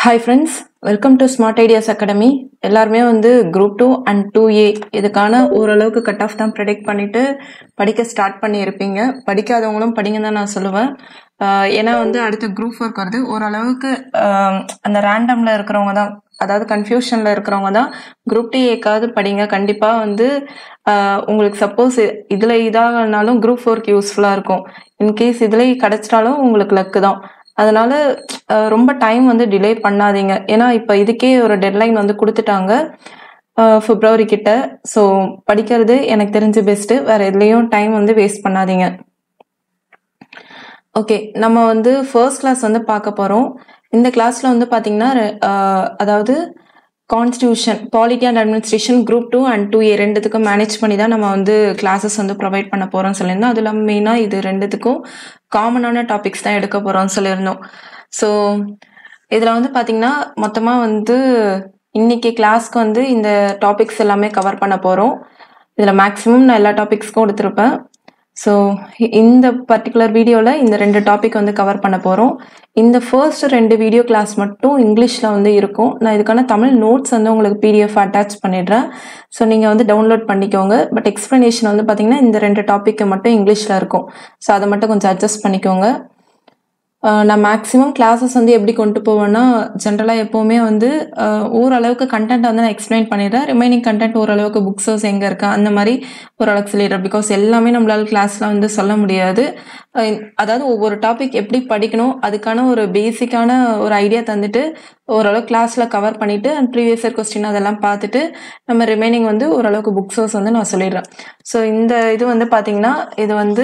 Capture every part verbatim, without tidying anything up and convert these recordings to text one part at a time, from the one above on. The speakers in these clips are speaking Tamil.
Hi friends, welcome to Smart Ideas Academy. எல்லாருமே வந்து group two and two A இதுக்கான ஓரளவுக்கு கட் ஆஃப் தான் ப்ரெடிக்ட் பண்ணிட்டு படிக்க ஸ்டார்ட் பண்ணி இருப்பீங்க. படிக்காதவங்களும் படிங்க தான் நான் சொல்லுவேன். ஏன்னா வந்து அடுத்து குரூப் ஃபோர் வருது. ஓரளவுக்கு அந்த ரேண்டம்ல இருக்கிறவங்க தான், அதாவது கன்ஃபியூஷன்ல இருக்கிறவங்க தான் குரூப் டி ஏக்காவது படிங்க. கண்டிப்பா வந்து உங்களுக்கு சப்போஸ் இதுல இதாகனாலும் குரூப் ஃபோருக்கு யூஸ்ஃபுல்லா இருக்கும். இன்கேஸ் இதுல கிடைச்சிட்டாலும் உங்களுக்கு லக்கு தான். அதனால ரொம்ப டைம் வந்து டிலே பண்ணாதீங்க. ஏன்னா இப்ப இதுக்கே ஒரு டெட்லைன் வந்து கொடுத்துட்டாங்க பிப்ரவரி கிட்ட. ஸோ படிக்கிறது எனக்கு தெரிஞ்சு பெஸ்ட். வேற எதுலயும் டைம் வந்து வேஸ்ட் பண்ணாதீங்க. ஓகே, நம்ம வந்து ஃபர்ஸ்ட் கிளாஸ் வந்து பார்க்க போறோம். இந்த கிளாஸ்ல வந்து பாத்தீங்கன்னா அதாவது constitution, polity and administration group two and two A ரெண்டுத்துக்கும் மேனேஜ் பண்ணி தான் நம்ம வந்து கிளாஸஸ் வந்து ப்ரொவைட் பண்ண போறோம்னு சொல்லியிருந்தோம். அது இல்லாமல் மெயினாக இது ரெண்டுத்துக்கும் காமனான டாபிக்ஸ் தான் எடுக்க போறோம்னு சொல்லியிருந்தோம். ஸோ இதில் வந்து பார்த்தீங்கன்னா மொத்தமாக வந்து இன்னைக்கு கிளாஸ்க்கு வந்து இந்த டாபிக்ஸ் எல்லாமே கவர் பண்ண போகிறோம். இதில் மேக்ஸிமம் நான் எல்லா டாபிக்ஸ்க்கும் எடுத்திருப்பேன். ஸோ இந்த பர்டிகுலர் வீடியோவில் இந்த ரெண்டு டாபிக் வந்து கவர் பண்ண போகிறோம். இந்த ஃபர்ஸ்ட் ரெண்டு வீடியோ கிளாஸ் மட்டும் இங்கிலீஷில் வந்து இருக்கும். நான் இதுக்கான தமிழ் நோட்ஸ் வந்து உங்களுக்கு பிடிஎஃப் அட்டாச் பண்ணிடுறேன். ஸோ நீங்கள் வந்து டவுன்லோட் பண்ணிக்கோங்க. பட் எக்ஸ்ப்ளனேஷன் வந்து பார்த்தீங்கன்னா இந்த ரெண்டு டாப்பிக்கு மட்டும் இங்கிலீஷில் இருக்கும். ஸோ அதை மட்டும் கொஞ்சம் அட்ஜஸ்ட் பண்ணிக்கோங்க. நான் மேக்ஸிமம் கிளாஸஸ் வந்து எப்படி கொண்டு போவேன்னா, ஜென்ரலாக எப்போவுமே வந்து ஓரளவுக்கு கண்டென்ட் வந்து நான் எக்ஸ்பிளைன் பண்ணிடுறேன். ரிமைனிங் கண்டென்ட் ஓரளவுக்கு புக் சோர்ஸ் எங்கே இருக்கா அந்த மாதிரி ஓரளவுக்கு சொல்லிடுறேன். பிகாஸ் எல்லாமே நம்மளால கிளாஸில் வந்து சொல்ல முடியாது. அதாவது ஒவ்வொரு டாபிக் எப்படி படிக்கணும் அதுக்கான ஒரு பேசிக்கான ஒரு ஐடியா தந்துட்டு ஓரளவுக்கு கிளாஸில் கவர் பண்ணிட்டு அண்ட் ப்ரீவியஸ் இயர் கொஸ்டின் அதெல்லாம் பார்த்துட்டு நம்ம ரிமைனிங் வந்து ஓரளவுக்கு புக் சோர்ஸ் வந்து நான் சொல்லிடுறேன். ஸோ இந்த இது வந்து பார்த்தீங்கன்னா இது வந்து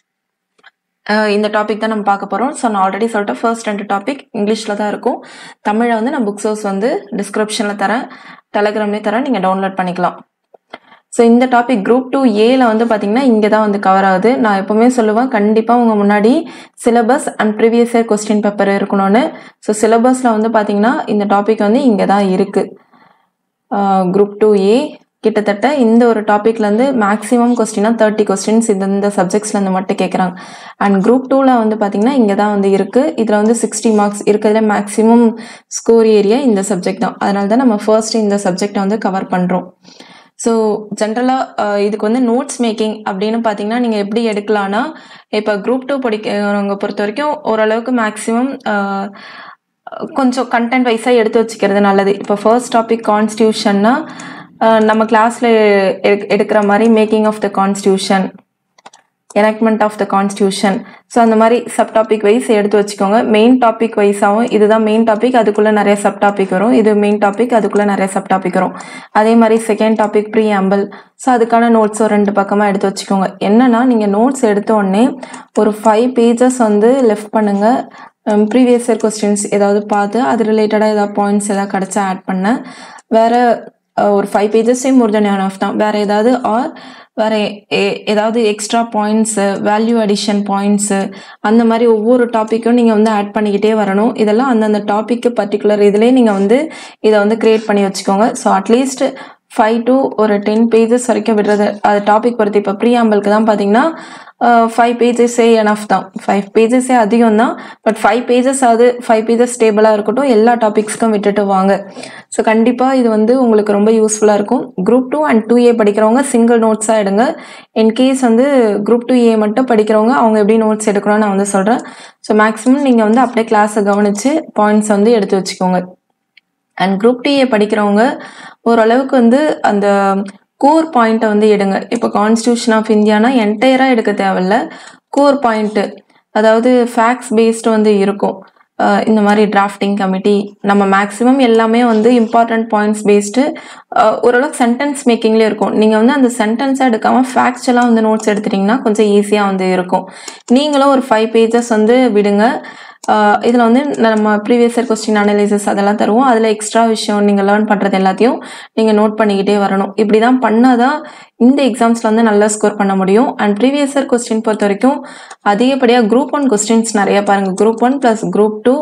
இந்த டாபிக் தான் நம்ம பார்க்க போறோம். ஸோ நான் ஆல்ரெடி சொல்லிட்டேன், ஃபர்ஸ்ட் ரெண்டு டாபிக் இங்கிலீஷ்ல தான் இருக்கும். தமிழை வந்து நான் புக் சோர்ஸ் வந்து டிஸ்கிரிப்ஷன்ல தரேன், டெலகிராம்லேயே தரேன், நீங்க டவுன்லோட் பண்ணிக்கலாம். ஸோ இந்த டாபிக் குரூப் டூ ஏல வந்து பாத்தீங்கன்னா இங்கே தான் வந்து கவர் ஆகுது. நான் எப்பவுமே சொல்லுவேன், கண்டிப்பா உங்க முன்னாடி syllabus and previous year question paper இருக்கணும்னு. ஸோ சிலபஸ்ல வந்து பாத்தீங்கன்னா இந்த டாபிக் வந்து இங்கே தான் இருக்கு. குரூப் டூ ஏ கிட்டத்தட்ட இந்த ஒரு டாபிக்ல இருந்து மேக்ஸிமம் கொஸ்டினா தேர்ட்டி கொஸ்டின்ஸ் இந்த சப்ஜெக்ட்ஸ்ல இருந்து மட்டும் கேட்கறாங்க. அண்ட் குரூப் டூல வந்து பாத்தீங்கன்னா இங்க தான் வந்து இருக்கு. இதுல வந்து சிக்ஸ்டி மார்க்ஸ் இருக்கிறதுல மேக்ஸிமம் ஸ்கோர் ஏரியா இந்த சப்ஜெக்ட் தான். அதனால தான் நம்ம ஃபர்ஸ்ட் இந்த சப்ஜெக்டை வந்து கவர் பண்றோம். ஸோ ஜென்ரலா இதுக்கு வந்து நோட்ஸ் மேக்கிங் அப்படின்னு பாத்தீங்கன்னா நீங்க எப்படி எடுக்கலாம்னா, இப்ப குரூப் டூ படிக்கிறவங்க பொறுத்த வரைக்கும் ஓரளவுக்கு மேக்ஸிமம் கொஞ்சம் கண்டென்ட் வைஸா எடுத்து வச்சுக்கிறது நல்லது. இப்போ ஃபர்ஸ்ட் டாபிக் கான்ஸ்டியூஷன்னா நம்ம கிளாஸ்ல எடுக்கிற மாதிரி making of the constitution, enactment of the constitution, so அந்த மாதிரி சப் டாபிக் வைஸ் எடுத்து வச்சுக்கோங்க. மெயின் டாபிக் வைஸாகவும் இதுதான் மெயின் டாபிக், அதுக்குள்ள நிறைய சப் டாபிக் வரும். இது மெயின் டாபிக், அதுக்குள்ள நிறைய சப் டாபிக் வரும். அதே மாதிரி செகண்ட் டாபிக் ப்ரீஆம்பிள். ஸோ அதுக்கான நோட்ஸ் ஒரு ரெண்டு பக்கமா எடுத்து வச்சுக்கோங்க. என்னன்னா நீங்க நோட்ஸ் எடுத்த உடனே ஒரு ஃபைவ் பேஜஸ் வந்து லெஃப்ட் பண்ணுங்க. ப்ரீவியஸ் இயர் கொஸ்டின்ஸ் ஏதாவது பார்த்து அது ரிலேட்டடா ஏதாவது பாயிண்ட்ஸ் ஏதாவது கிடைச்சா ஆட் பண்ண, வேற ஒரு ஃபைவ் பேஜஸே மோர் தென் ஆஃப் தான். வேற ஏதாவது ஆர் வேற ஏதாவது extra points, value addition points, அந்த மாதிரி ஒவ்வொரு டாப்பிக்கும் நீங்க வந்து ஆட் பண்ணிக்கிட்டே வரணும். இதெல்லாம் அந்தந்த டாபிக் பர்டிகுலர் இதுலேயே நீங்க வந்து இதை வந்து கிரியேட் பண்ணி வச்சுக்கோங்க. ஸோ அட்லீஸ்ட் ஃபைவ் டு ஒரு டென் பேஜஸ் வரைக்கும் விடுறது அது டாபிக் பொறுத்து. இப்போ ப்ரீஆம்பிளுக்கு தான் பார்த்தீங்கன்னா ஃபைவ் பேஜஸே எனஃப் தான். ஃபைவ் பேஜஸே அதிகம் தான். பட் ஃபைவ் பேஜஸ் ஆகுது, ஃபைவ் பேஜஸ் ஸ்டேபிளாக இருக்கட்டும், எல்லா டாபிக்ஸ்க்கும் விட்டுட்டு வாங்க. ஸோ கண்டிப்பாக இது வந்து உங்களுக்கு ரொம்ப யூஸ்ஃபுல்லாக இருக்கும். Group two and two A படிக்கிறவங்க சிங்கிள் நோட்ஸாக எடுங்க. இன்கேஸ் வந்து குரூப் டூ ஏ மட்டும் படிக்கிறவங்க அவங்க எப்படி நோட்ஸ் எடுக்கணும்னு நான் வந்து சொல்கிறேன். ஸோ மேக்ஸிமம் நீங்கள் வந்து அப்படியே கிளாஸை கவனித்து பாயிண்ட்ஸ் வந்து எடுத்து வச்சுக்கோங்க. அண்ட் குரூப் டூ ஏ படிக்கிறவங்க ஓரளவுக்கு வந்து அந்த கோர் பாயிண்ட்டை வந்து எடுங்க. இப்போ கான்ஸ்டியூஷன் ஆஃப் இந்தியானா என்டையரா எடுக்க தேவையில்ல. கோர் பாயிண்ட், அதாவது ஃபேக்ட்ஸ் பேஸ்டு வந்து இருக்கும். இந்த மாதிரி டிராஃப்டிங் கமிட்டி நம்ம மேக்ஸிமம் எல்லாமே வந்து இம்பார்ட்டன்ட் பாயிண்ட்ஸ் பேஸ்டு ஓரளவுக்கு சென்டென்ஸ் மேக்கிங்லேயே இருக்கும். நீங்கள் வந்து அந்த சென்டென்ஸாக எடுக்காமல் ஃபேக்ட்ஸ்லாம் வந்து நோட்ஸ் எடுத்துட்டிங்கன்னா கொஞ்சம் ஈஸியாக வந்து இருக்கும். நீங்களும் ஒரு ஃபைவ் பேஜஸ் வந்து விடுங்க. இதில் வந்து நம்ம ப்ரீவியஸ் இயர் கொஸ்டின் அனலைசிஸ் அதெல்லாம் தருவோம். அதில் எக்ஸ்ட்ரா விஷயம் நீங்கள் லேர்ன் பண்ணுறது எல்லாத்தையும் நீங்கள் நோட் பண்ணிக்கிட்டே வரணும். இப்படி தான் பண்ணாதான் இந்த எக்ஸாம்ஸில் வந்து நல்லா ஸ்கோர் பண்ண முடியும். அண்ட் ப்ரீவியஸ் இயர் கொஸ்டின் பொறுத்த வரைக்கும் அதிகப்படியாக குரூப் ஒன் கொஸ்டின்ஸ் நிறைய பாருங்கள். Group one plus group two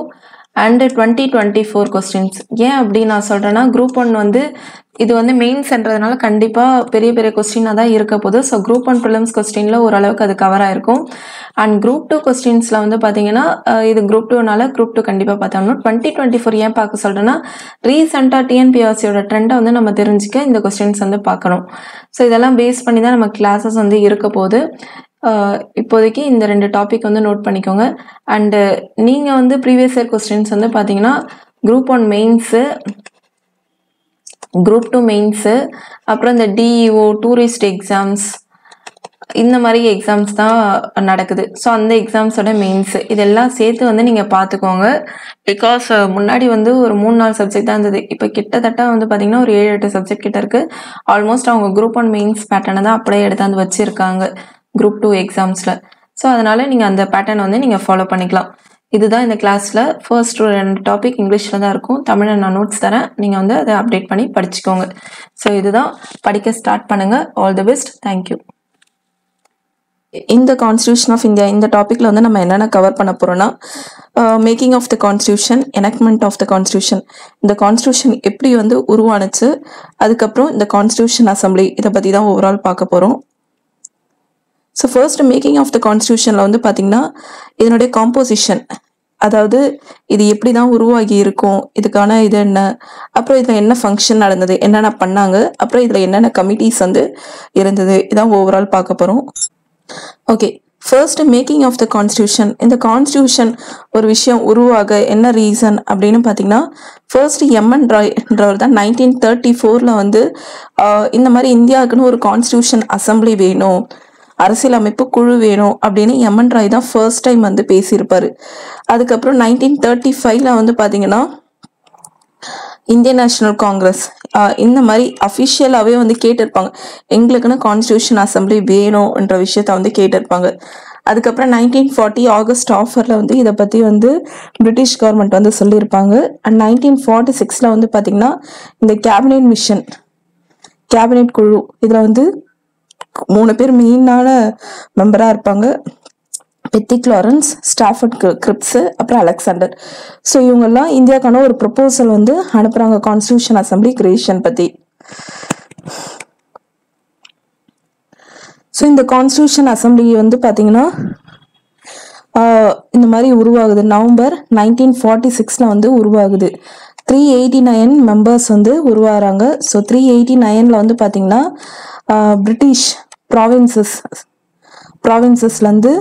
and twenty twenty four questions. ஏன் அப்படி நான் சொல்கிறேன்னா, குரூப் ஒன் வந்து இது வந்து மெயின்ஸ்ன்றதுனால கண்டிப்பாக பெரிய பெரிய கொஸ்டினாக தான் இருக்க போகுது. ஸோ குரூப் ஒன் ப்ரிலிம்ஸ் கொஸ்டினில் ஓரளவுக்கு அது கவர் ஆகிருக்கும். அண்ட் குரூப் டூ கொஸ்டின்ஸில் வந்து பார்த்தீங்கன்னா, இது குரூப் டூனால குரூப் டூ கண்டிப்பாக பார்த்தாலும் டுவெண்ட்டி டுவெண்ட்டி ஃபோர் ஏன் பார்க்க சொல்கிறேன்னா, ரீசெண்டாக டிஎன்பிஎஸ்சியோட ட்ரெண்டை வந்து நம்ம தெரிஞ்சுக்க இந்த கொஸ்டின்ஸ் வந்து பார்க்கணும். ஸோ இதெல்லாம் பேஸ் பண்ணி தான் நம்ம கிளாஸஸ் வந்து இருக்க போகுது. இப்போதைக்கு இந்த ரெண்டு டாபிக் வந்து நோட் பண்ணிக்கோங்க. அண்டு நீங்கள் வந்து ப்ரீவியஸ் இயர் கொஸ்டின்ஸ் வந்து பார்த்தீங்கன்னா, group one mains, group two mains, அப்புறம் இந்த டிஇஓ டூரிஸ்ட் எக்ஸாம்ஸ், இந்த மாதிரி எக்ஸாம்ஸ் தான் நடக்குது. ஸோ அந்த எக்ஸாம்ஸோட மெயின்ஸு இதெல்லாம் சேர்த்து வந்து நீங்கள் பார்த்துக்கோங்க. பிகாஸ் முன்னாடி வந்து ஒரு மூணு நாலு சப்ஜெக்ட் தான் இருந்தது. இப்போ கிட்டத்தட்ட வந்து பார்த்தீங்கன்னா ஒரு ஏழு எட்டு சப்ஜெக்ட் கிட்ட இருக்குது. ஆல்மோஸ்ட் அவங்க குரூப் ஒன் மெயின்ஸ் பேட்டர்னை தான் அப்படியே எடுத்தாந்து வச்சுருக்காங்க குரூப் டூ எக்ஸாம்ஸில். ஸோ அதனால் நீங்கள் அந்த பேட்டர்ன் வந்து நீங்கள் ஃபாலோ பண்ணிக்கலாம். இதுதான் இந்த கிளாஸில் ஃபர்ஸ்ட் ரெண்டு டாபிக் இங்கிலீஷில் தான் இருக்கும். தமிழில் நான் நோட்ஸ் தரேன், நீங்கள் வந்து அதை அப்டேட் பண்ணி படிச்சுக்கோங்க. ஸோ இதுதான், படிக்க ஸ்டார்ட் பண்ணுங்கள். All the best. தேங்க்யூ. இந்த கான்ஸ்டியூஷன் ஆஃப் இந்தியா இந்த டாப்பிக்கில் வந்து நம்ம என்னென்ன கவர் பண்ண போகிறோன்னா, making of the constitution, enactment of the constitution, இந்த கான்ஸ்டியூஷன் எப்படி வந்து உருவானுச்சு, அதுக்கப்புறம் இந்த கான்ஸ்டியூஷன் அசம்பிளி, இதை பற்றி தான் ஓவரால் பார்க்க போகிறோம். So first making of the கான்ஸ்டியூஷனில் வந்து பார்த்திங்கன்னா, இதனுடைய காம்போசிஷன், அதாவது இது எப்படி தான் உருவாகி இருக்கும், இதுக்கான இது என்ன, அப்புறம் இதில் என்ன ஃபங்க்ஷன் நடந்தது, என்னென்ன பண்ணாங்க, அப்புறம் இதில் என்னென்ன கமிட்டிஸ் வந்து இருந்தது, இதான் ஓவரால் பார்க்க போகிறோம். Okay, first making of the constitution. இந்த கான்ஸ்டியூஷன் ஒரு விஷயம் உருவாக என்ன ரீசன் அப்படின்னு பார்த்தீங்கன்னா, ஃபர்ஸ்ட் எம்என் ராய்ன்றவர் தான் நைன்டீன் தேர்ட்டி ஃபோரில் வந்து இந்த மாதிரி இந்தியாவுக்குன்னு ஒரு கான்ஸ்டியூஷன் அசம்பிளி வேணும், அரசியலமைப்பு குழு வேணும் அப்படின்னு எம்என் ராய் தான் ஃபர்ஸ்ட் டைம் வந்து பேசியிருப்பாரு. அதுக்கப்புறம் நைன்டீன் தேர்ட்டி ஃபைவ்ல வந்து பார்த்தீங்கன்னா இந்தியன் நேஷனல் காங்கிரஸ் இந்த மாதிரி அஃபிஷியலாகவே வந்து கேட்டிருப்பாங்க, எங்களுக்குன்னு கான்ஸ்டியூஷன் அசம்பிளி வேணும்ன்ற விஷயத்த வந்து கேட்டிருப்பாங்க. அதுக்கப்புறம் நைன்டீன் ஃபார்ட்டி ஆகஸ்ட் ஆஃபரில் வந்து இதை பற்றி வந்து பிரிட்டிஷ் கவர்மெண்ட் வந்து சொல்லியிருப்பாங்க. அண்ட் நைன்டீன் ஃபார்ட்டி சிக்ஸில் வந்து பார்த்திங்கன்னா இந்த கேபினெட் மிஷன், கேபினெட் குழு, இதில் வந்து மூணு பேர் மெயினான மெம்பராக இருப்பாங்க, பெத்திக் லாரன்ஸ், ஸ்டாஃபர்ட் கிரிப்ஸ், அப்புறம் அலெக்சாண்டர். ஸோ இவங்கெல்லாம் இந்தியாவுக்கான ஒரு ப்ரொபோசல் வந்து அனுப்புகிறாங்க கான்ஸ்டியூஷன் அசம்பிளி கிரியேஷன் பற்றி. ஸோ இந்த கான்ஸ்டியூஷன் அசம்பிளி வந்து பார்த்தீங்கன்னா இந்த மாதிரி உருவாகுது. நவம்பர் நைன்டீன் ஃபார்ட்டி சிக்ஸில் வந்து உருவாகுது. த்ரீ எயிட்டி நைன் மெம்பர்ஸ் வந்து உருவாகிறாங்க. ஸோ த்ரீ எயிட்டி நைனில் வந்து பார்த்தீங்கன்னா பிரிட்டிஷ் ப்ராவின்சஸ் ப்ராவின்சஸ்லேருந்து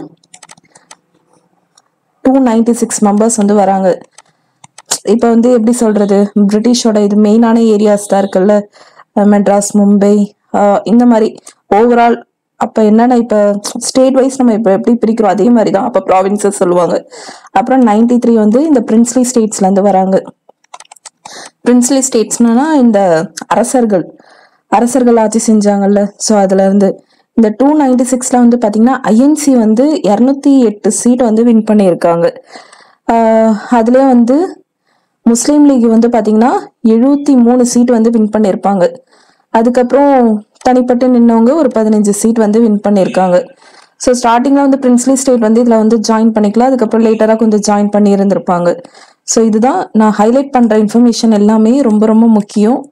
டூ நைன்டி சிக்ஸ் மெம்பர்ஸ் வந்து வராங்க. இப்போ வந்து எப்படி சொல்கிறது, பிரிட்டிஷோட இது மெயினான ஏரியாஸ் தான் இருக்குல்ல, மெட்ராஸ், மும்பை, இந்த மாதிரி ஓவரால். அப்போ என்னென்ன இப்போ ஸ்டேட் வைஸ் நம்ம இப்போ எப்படி பிரிக்கிறோம் அதே மாதிரி தான் அப்போ ப்ராவின்சஸ் சொல்லுவாங்க. அப்புறம் நைன்டி த்ரீ வந்து இந்த பிரின்ஸ்லி ஸ்டேட்ஸ்லேருந்து வராங்க. பிரின்ஸ்லி ஸ்டேட்ஸ்னா இந்த அரசர்கள் அரசர்கள் ஆட்சி செஞ்சாங்கல்ல, ஸோ அதுல இருந்து இந்த டூ நைன்டி சிக்ஸ்ல வந்து பாத்தீங்கன்னா ஐஎன்சி வந்து இரநூத்தி எட்டு சீட் வந்து வின் பண்ணியிருக்காங்க. ஆஹ் அதுல வந்து முஸ்லீம் லீக் வந்து பாத்தீங்கன்னா எழுபத்தி மூணு சீட் வந்து வின் பண்ணியிருப்பாங்க. அதுக்கப்புறம் தனிப்பட்டு நின்னவங்க ஒரு பதினஞ்சு சீட் வந்து வின் பண்ணியிருக்காங்க. ஸோ ஸ்டார்டிங்ல வந்து பிரின்ஸ்லி ஸ்டேட் வந்து இதுல வந்து ஜாயின் பண்ணிக்கலாம், அதுக்கப்புறம் லேட்டரா கொஞ்சம் ஜாயின் பண்ணி இருந்திருப்பாங்க. ஸோ இதுதான் நான் ஹைலைட் பண்ற இன்ஃபர்மேஷன், எல்லாமே ரொம்ப ரொம்ப முக்கியம்.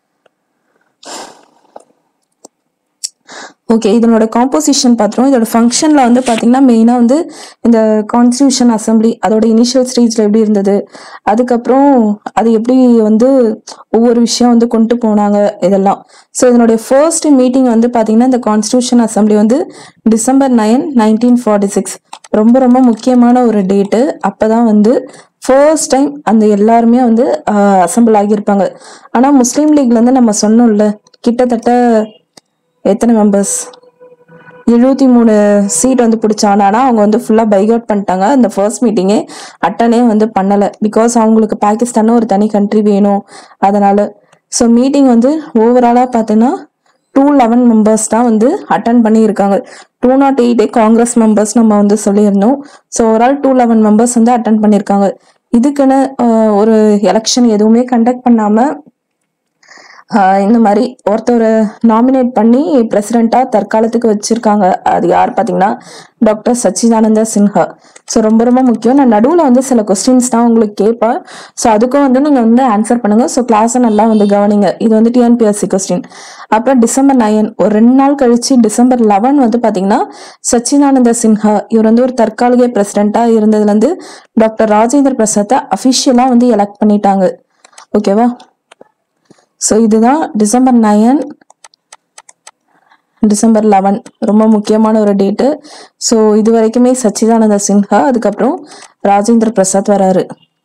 ஓகே, இதனோட காம்போசிஷன் பார்த்துருவோம். இதோட ஃபங்க்ஷனில் வந்து பார்த்தீங்கன்னா மெயினாக வந்து இந்த கான்ஸ்டியூஷன் அசம்பிளி அதோட இனிஷியல் ஸ்டேஜில் எப்படி இருந்தது, அதுக்கப்புறம் அது எப்படி வந்து ஒவ்வொரு விஷயம் வந்து கொண்டு போனாங்க இதெல்லாம். ஸோ இதனுடைய ஃபர்ஸ்ட் மீட்டிங் வந்து பார்த்தீங்கன்னா இந்த கான்ஸ்டியூஷன் அசம்பிளி வந்து December nine nineteen forty six ரொம்ப ரொம்ப முக்கியமான ஒரு டேட்டு. அப்போ தான் வந்து ஃபர்ஸ்ட் டைம் அந்த எல்லாருமே வந்து அசம்பிள் ஆகியிருப்பாங்க. ஆனால் முஸ்லீம் லீக்லேருந்து நம்ம சொன்னோம்ல, கிட்டத்தட்ட எத்தனை மெம்பர்ஸ், எழுபத்தி மூணு சீட் வந்து பிடிச்சாங்க. ஆனால் அவங்க வந்து ஃபுல்லாக பைக் அவுட் பண்ணிட்டாங்க. அந்த ஃபர்ஸ்ட் மீட்டிங்கே அட்டனே வந்து பண்ணலை, பிகாஸ் அவங்களுக்கு பாகிஸ்தான் ஒரு தனி கண்ட்ரி வேணும் அதனால. ஸோ மீட்டிங் வந்து ஓவராலாக பார்த்தீங்கன்னா டூ லெவன் மெம்பர்ஸ் தான் வந்து அட்டன் பண்ணியிருக்காங்க. டூ நாட் எயிட்டே காங்கிரஸ் மெம்பர்ஸ் நம்ம வந்து சொல்லியிருந்தோம். So overall two eleven members வந்து அட்டன் பண்ணியிருக்காங்க. இதுக்குன்னு ஒரு எலெக்ஷன் எதுவுமே கண்டக்ட் பண்ணாமல் இந்த மாதிரி ஒருத்தரை நாமினேட் பண்ணி பிரசிடெண்டா தற்காலத்துக்கு வச்சிருக்காங்க. அது யார் பார்த்தீங்கன்னா டாக்டர் சச்சிதானந்த சின்ஹா. ஸோ ரொம்ப ரொம்ப முக்கியம். நான் நடுவில் வந்து சில கொஸ்டின்ஸ் தான் உங்களுக்கு கேட்பேன். ஸோ அதுக்கும் வந்து நீங்கள் வந்து ஆன்சர் பண்ணுங்க. ஸோ கிளாஸை நல்லா வந்து கவனிங்க. இது வந்து டிஎன்பிஎஸ்சி கொஸ்டின். அப்புறம் டிசம்பர் நைன் ஒரு ரெண்டு நாள் கழிச்சு டிசம்பர் லெவன் வந்து பார்த்தீங்கன்னா சச்சிதானந்த சின்ஹா இவர் வந்து ஒரு தற்காலிக பிரசிடெண்டா இருந்ததுலேருந்து டாக்டர் ராஜேந்திர பிரசாத்தை அஃபிஷியலாக வந்து எலெக்ட் பண்ணிட்டாங்க. ஓகேவா? ஸோ இதுதான் டிசம்பர் நைன் டிசம்பர் லெவன் ரொம்ப முக்கியமான ஒரு டேட்டு. ஸோ இது வரைக்குமே சச்சிதானந்த சின்ஹா, அதுக்கப்புறம் ராஜேந்திர பிரசாத் வராரு.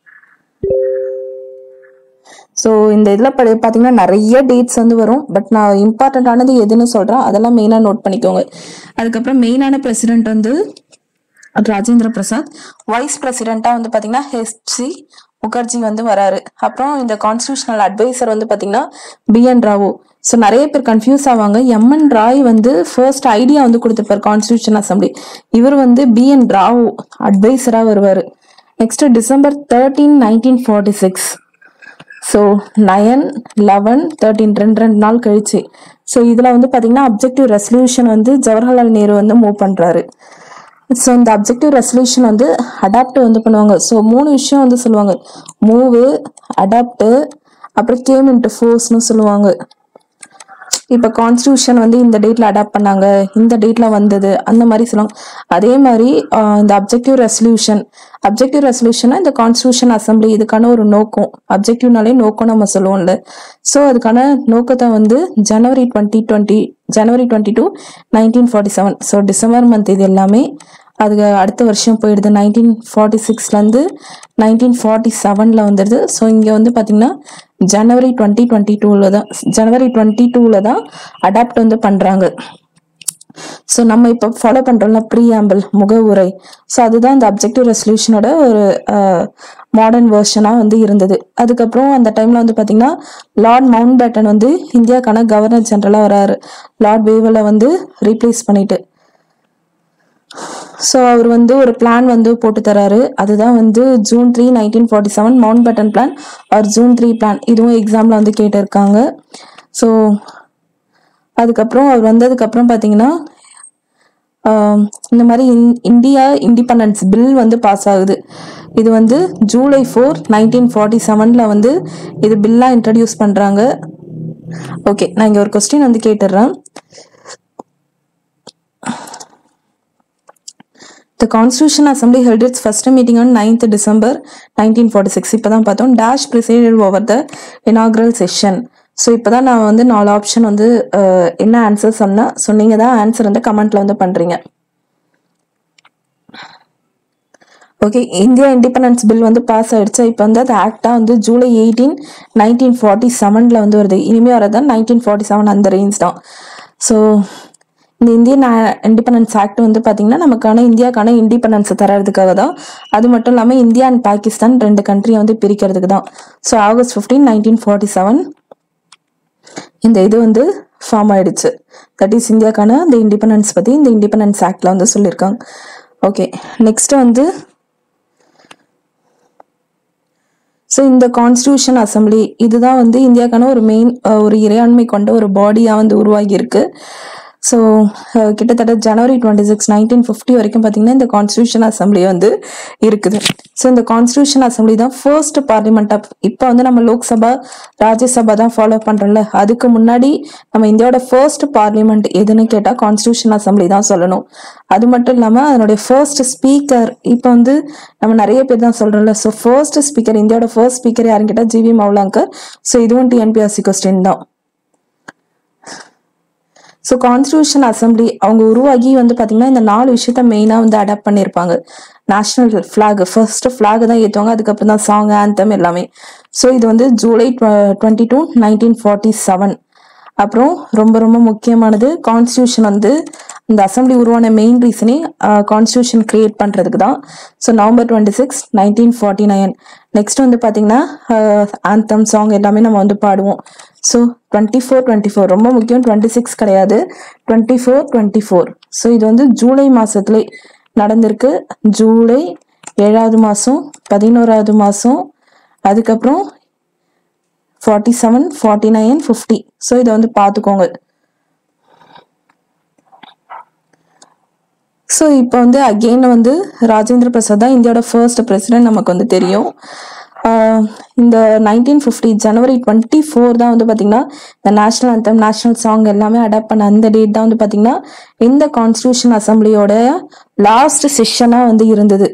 ஸோ இந்த இதில் படி பார்த்தீங்கன்னா நிறைய டேட்ஸ் வந்து வரும். பட் நான் இம்பார்ட்டண்ட்டானது எதுன்னு சொல்கிறேன், அதெல்லாம் மெயினாக நோட் பண்ணிக்கோங்க. அதுக்கப்புறம் மெயினான பிரசிடென்ட் வந்து ராஜேந்திர பிரசாத். வைஸ் பிரசிடென்ட்டாக வந்து பார்த்தீங்கன்னா ஹெச்சி முகர்ஜி வந்து வராரு. அப்புறம் இந்த கான்ஸ்டியூஷனல் அட்வைசர் வந்து பார்த்தீங்கன்னா பி என் ராவோ. ஸோ நிறைய பேர் கன்ஃபியூஸ் ஆவாங்க. எம் என் ராய் வந்து ஃபர்ஸ்ட் ஐடியா வந்து கொடுத்துருப்பார் கான்ஸ்டியூஷன் அசம்பிளி. இவர் வந்து பி என் ராவோ அட்வைசராக வருவார். Next December thirteen nineteen forty six so nine eleven thirteen ரெண்டு ரெண்டு நாள் கழிச்சு. ஸோ இதில் வந்து பார்த்தீங்கன்னா அப்ஜெக்டிவ் ரெசல்யூஷன் வந்து ஜவஹர்லால் நேரு வந்து மூவ் பண்ணுறாரு. ஸோ இந்த அப்ஜெக்டிவ் ரெசல்யூஷன் வந்து அடாப்ட் வந்து பண்ணுவாங்க. ஸோ மூணு விஷயம் வந்து சொல்லுவாங்க, மூவு, அடாப்ட், அப்புறம் கேம் இன்டு ஃபோர்ஸ்னு சொல்லுவாங்க. இப்போ கான்ஸ்டியூஷன் வந்து இந்த டேட்ல அடாப்ட் பண்ணாங்க, இந்த டேட்ல வந்தது, அந்த மாதிரி சொல்லுவாங்க. அதே மாதிரி இந்த அப்ஜெக்டிவ் ரெசல்யூஷன் அப்ஜெக்டிவ் ரெசல்யூஷனா இந்த கான்ஸ்டியூஷன் அசம்பிளி இதுக்கான ஒரு நோக்கம், அப்ஜெக்டிவ்னாலே நோக்கம் நம்ம சொல்லுவோம்ல. ஸோ அதுக்கான நோக்கத்தை வந்து ஜனவரி twenty twenty January twenty two nineteen forty seven so December month இது எல்லாமே அதுக்கு அடுத்த வருஷம் போயிடுது. நைன்டீன் ஃபார்ட்டி சிக்ஸ்லேருந்து நைன்டீன் ஃபார்ட்டி செவனில் வந்துடுது. ஸோ இங்கே வந்து பார்த்தீங்கன்னா ஜனவரி டுவெண்ட்டி டுவெண்ட்டி டூவில் தான் ஜனவரி டுவெண்ட்டி டூவில் தான் அடாப்ட் வந்து பண்ணுறாங்க. ஸோ நம்ம இப்போ ஃபாலோ பண்ணுறோம்ல ப்ரீஆம்பிள் முகவுரை. ஸோ அதுதான் இந்த அப்ஜெக்டிவ் ரெசல்யூஷனோட ஒரு மாடர்ன் வெர்ஷனாக வந்து இருந்தது. அதுக்கப்புறம் அந்த டைமில் வந்து பார்த்தீங்கன்னா லார்ட் மவுண்ட் பேட்டன் வந்து இந்தியாவுக்கான கவர்னர் ஜெனரலாக வராரு, லார்ட் வேவலை வந்து ரீப்ளேஸ் பண்ணிட்டு. ஸோ அவர் வந்து ஒரு பிளான் வந்து போட்டு தராரு. அதுதான் வந்து June three nineteen forty seven Mountbatten plan or June three plan. இதுவும் எக்ஸாமில் வந்து கேட்டிருக்காங்க. ஸோ அதுக்கப்புறம் அவர் வந்ததுக்கப்புறம் பார்த்தீங்கன்னா இந்த மாதிரி இந்தியா இண்டிபெண்டன்ஸ் பில் வந்து பாஸ் ஆகுது. இது வந்து ஜூலை ஃபோர் நைன்டீன் ஃபார்ட்டி செவனில் வந்து இது பில்லாக இன்ட்ரடியூஸ் பண்ணுறாங்க. ஓகே, நான் இங்கே ஒரு கொஸ்டின் வந்து கேட்டுடுறேன். The Constitution Assembly held its first meeting on ninth December nineteen forty-six. இப்போதான் பார்த்தோம். Dash presided over the inaugural session. So இப்போதான் நான் வந்து நாலு ஆப்ஷன் வந்து என்ன ஆன்சர் சொன்னேன். ஸோ நீங்கள் தான் ஆன்சர் வந்து கமெண்ட்ல வந்து பண்ணுறீங்க. ஓகே, இந்தியா இண்டிபெண்டன்ஸ் பில் வந்து பாஸ் ஆயிடுச்சு. இப்போ வந்து அது ஆக்டாக வந்து ஜூலை எயிட்டீன் நைன்டீன் ஃபார்ட்டி செவனில் வந்து வருது. இனிமேல் வரதான் நைன்டீன் ஃபார்ட்டி செவன் அந்த ரேஞ்ச் தான். ஸோ இந்த இந்தியன் இண்டிபெண்டன்ஸ் ஆக்ட் வந்து பார்த்தீங்கன்னா நமக்கான இந்தியாவுக்கான இண்டிபெண்டன்ஸை தரதுக்காக தான். அது மட்டும் இல்லாமல் இந்தியா அண்ட் பாகிஸ்தான் ரெண்டு கண்ட்ரியை வந்து பிரிக்கிறதுக்கு தான். So August fifteen nineteen forty seven இந்த இது வந்து ஃபார்ம் ஆயிடுச்சு. தட் இஸ் இந்தியாக்கான இந்த இண்டிபெண்டன்ஸ் பற்றி இந்த இண்டிபெண்டன்ஸ் ஆக்டில் வந்து சொல்லியிருக்காங்க. ஓகே, நெக்ஸ்ட் வந்து ஸோ இந்த கான்ஸ்டியூஷன் அசம்பிளி இதுதான் வந்து இந்தியாவுக்கான ஒரு மெயின் ஒரு இறையாண்மை கொண்ட ஒரு பாடியாக வந்து உருவாகி இருக்கு. ஸோ கிட்டத்தட்ட January twenty six nineteen fifty வரைக்கும் பார்த்தீங்கன்னா இந்த கான்ஸ்டியூஷன் அசம்பிளி வந்து இருக்குது. ஸோ இந்த கான்ஸ்டியூஷன் அசம்பிளி தான் ஃபர்ஸ்ட் பார்லிமெண்ட் ஆஃப். இப்போ வந்து நம்ம லோக்சபா ராஜ்யசபா தான் ஃபாலோ பண்ணுறோம்ல, அதுக்கு முன்னாடி நம்ம இந்தியாவோட ஃபர்ஸ்ட் பார்லிமெண்ட் எதுன்னு கேட்டால் கான்ஸ்டியூஷன் அசம்பிளி தான் சொல்லணும். அது மட்டும் இல்லாமல் அதனுடைய ஃபர்ஸ்ட் ஸ்பீக்கர் இப்போ வந்து நம்ம நிறைய பேர் தான் சொல்கிறோம்ல. ஸோ ஃபர்ஸ்ட் ஸ்பீக்கர் இந்தியாவோட ஃபர்ஸ்ட் ஸ்பீக்கர் யாருன்னு கேட்டால் ஜி வி மௌலாங்கர். ஸோ இதுவும் டிஎன்பிஎஸ்சி கொஸ்டின் தான். ஸோ கான்ஸ்டியூஷன் அசம்பிளி அவங்க உருவாகி வந்து பார்த்தீங்கன்னா இந்த நாலு விஷயத்த மெயினாக வந்து அடாப்ட் பண்ணியிருப்பாங்க. நேஷனல் ஃபிளாக் ஃபர்ஸ்ட் ஃபிளாக் தான் ஏற்றுவாங்க, அதுக்கப்புறம் தான் சாங் ஆந்தம் எல்லாமே. ஸோ இது வந்து July twenty two nineteen forty seven. அப்புறம் ரொம்ப ரொம்ப முக்கியமானது கான்ஸ்டியூஷன் வந்து இந்த அசம்பிளி உருவான மெயின் ரீசனே கான்ஸ்டியூஷன் கிரியேட் பண்ணுறதுக்கு தான். So November twenty six nineteen forty nine next வந்து பார்த்தீங்கன்னா ஆந்தம் சாங் எல்லாமே நம்ம வந்து பாடுவோம். So twenty four twenty four ரொம்ப முக்கியம். டுவெண்ட்டி சிக்ஸ் கிடையாது, twenty four twenty four so இது வந்து ஜூலை மாதத்துல நடந்திருக்கு. ஜூலை ஏழாவது மாதம் பதினோராவது மாதம் அதுக்கப்புறம் forty seven forty nine fifty. So இதை வந்து பார்த்துக்கோங்க. ஸோ இப்போ வந்து அகெயின் வந்து ராஜேந்திர பிரசாத் தான் இந்தியாவோட ஃபர்ஸ்ட் பிரசிடென்ட் நமக்கு வந்து தெரியும். இந்த nineteen fifty January twenty four தான் வந்து பார்த்தீங்கன்னா இந்த நேஷனல் அந்தம் நேஷனல் சாங் எல்லாமே அடாப்ட் பண்ண அந்த டேட் தான் வந்து பார்த்தீங்கன்னா இந்த கான்ஸ்டியூஷன் அசம்பிளியோட லாஸ்ட் செஷனாக வந்து இருந்தது.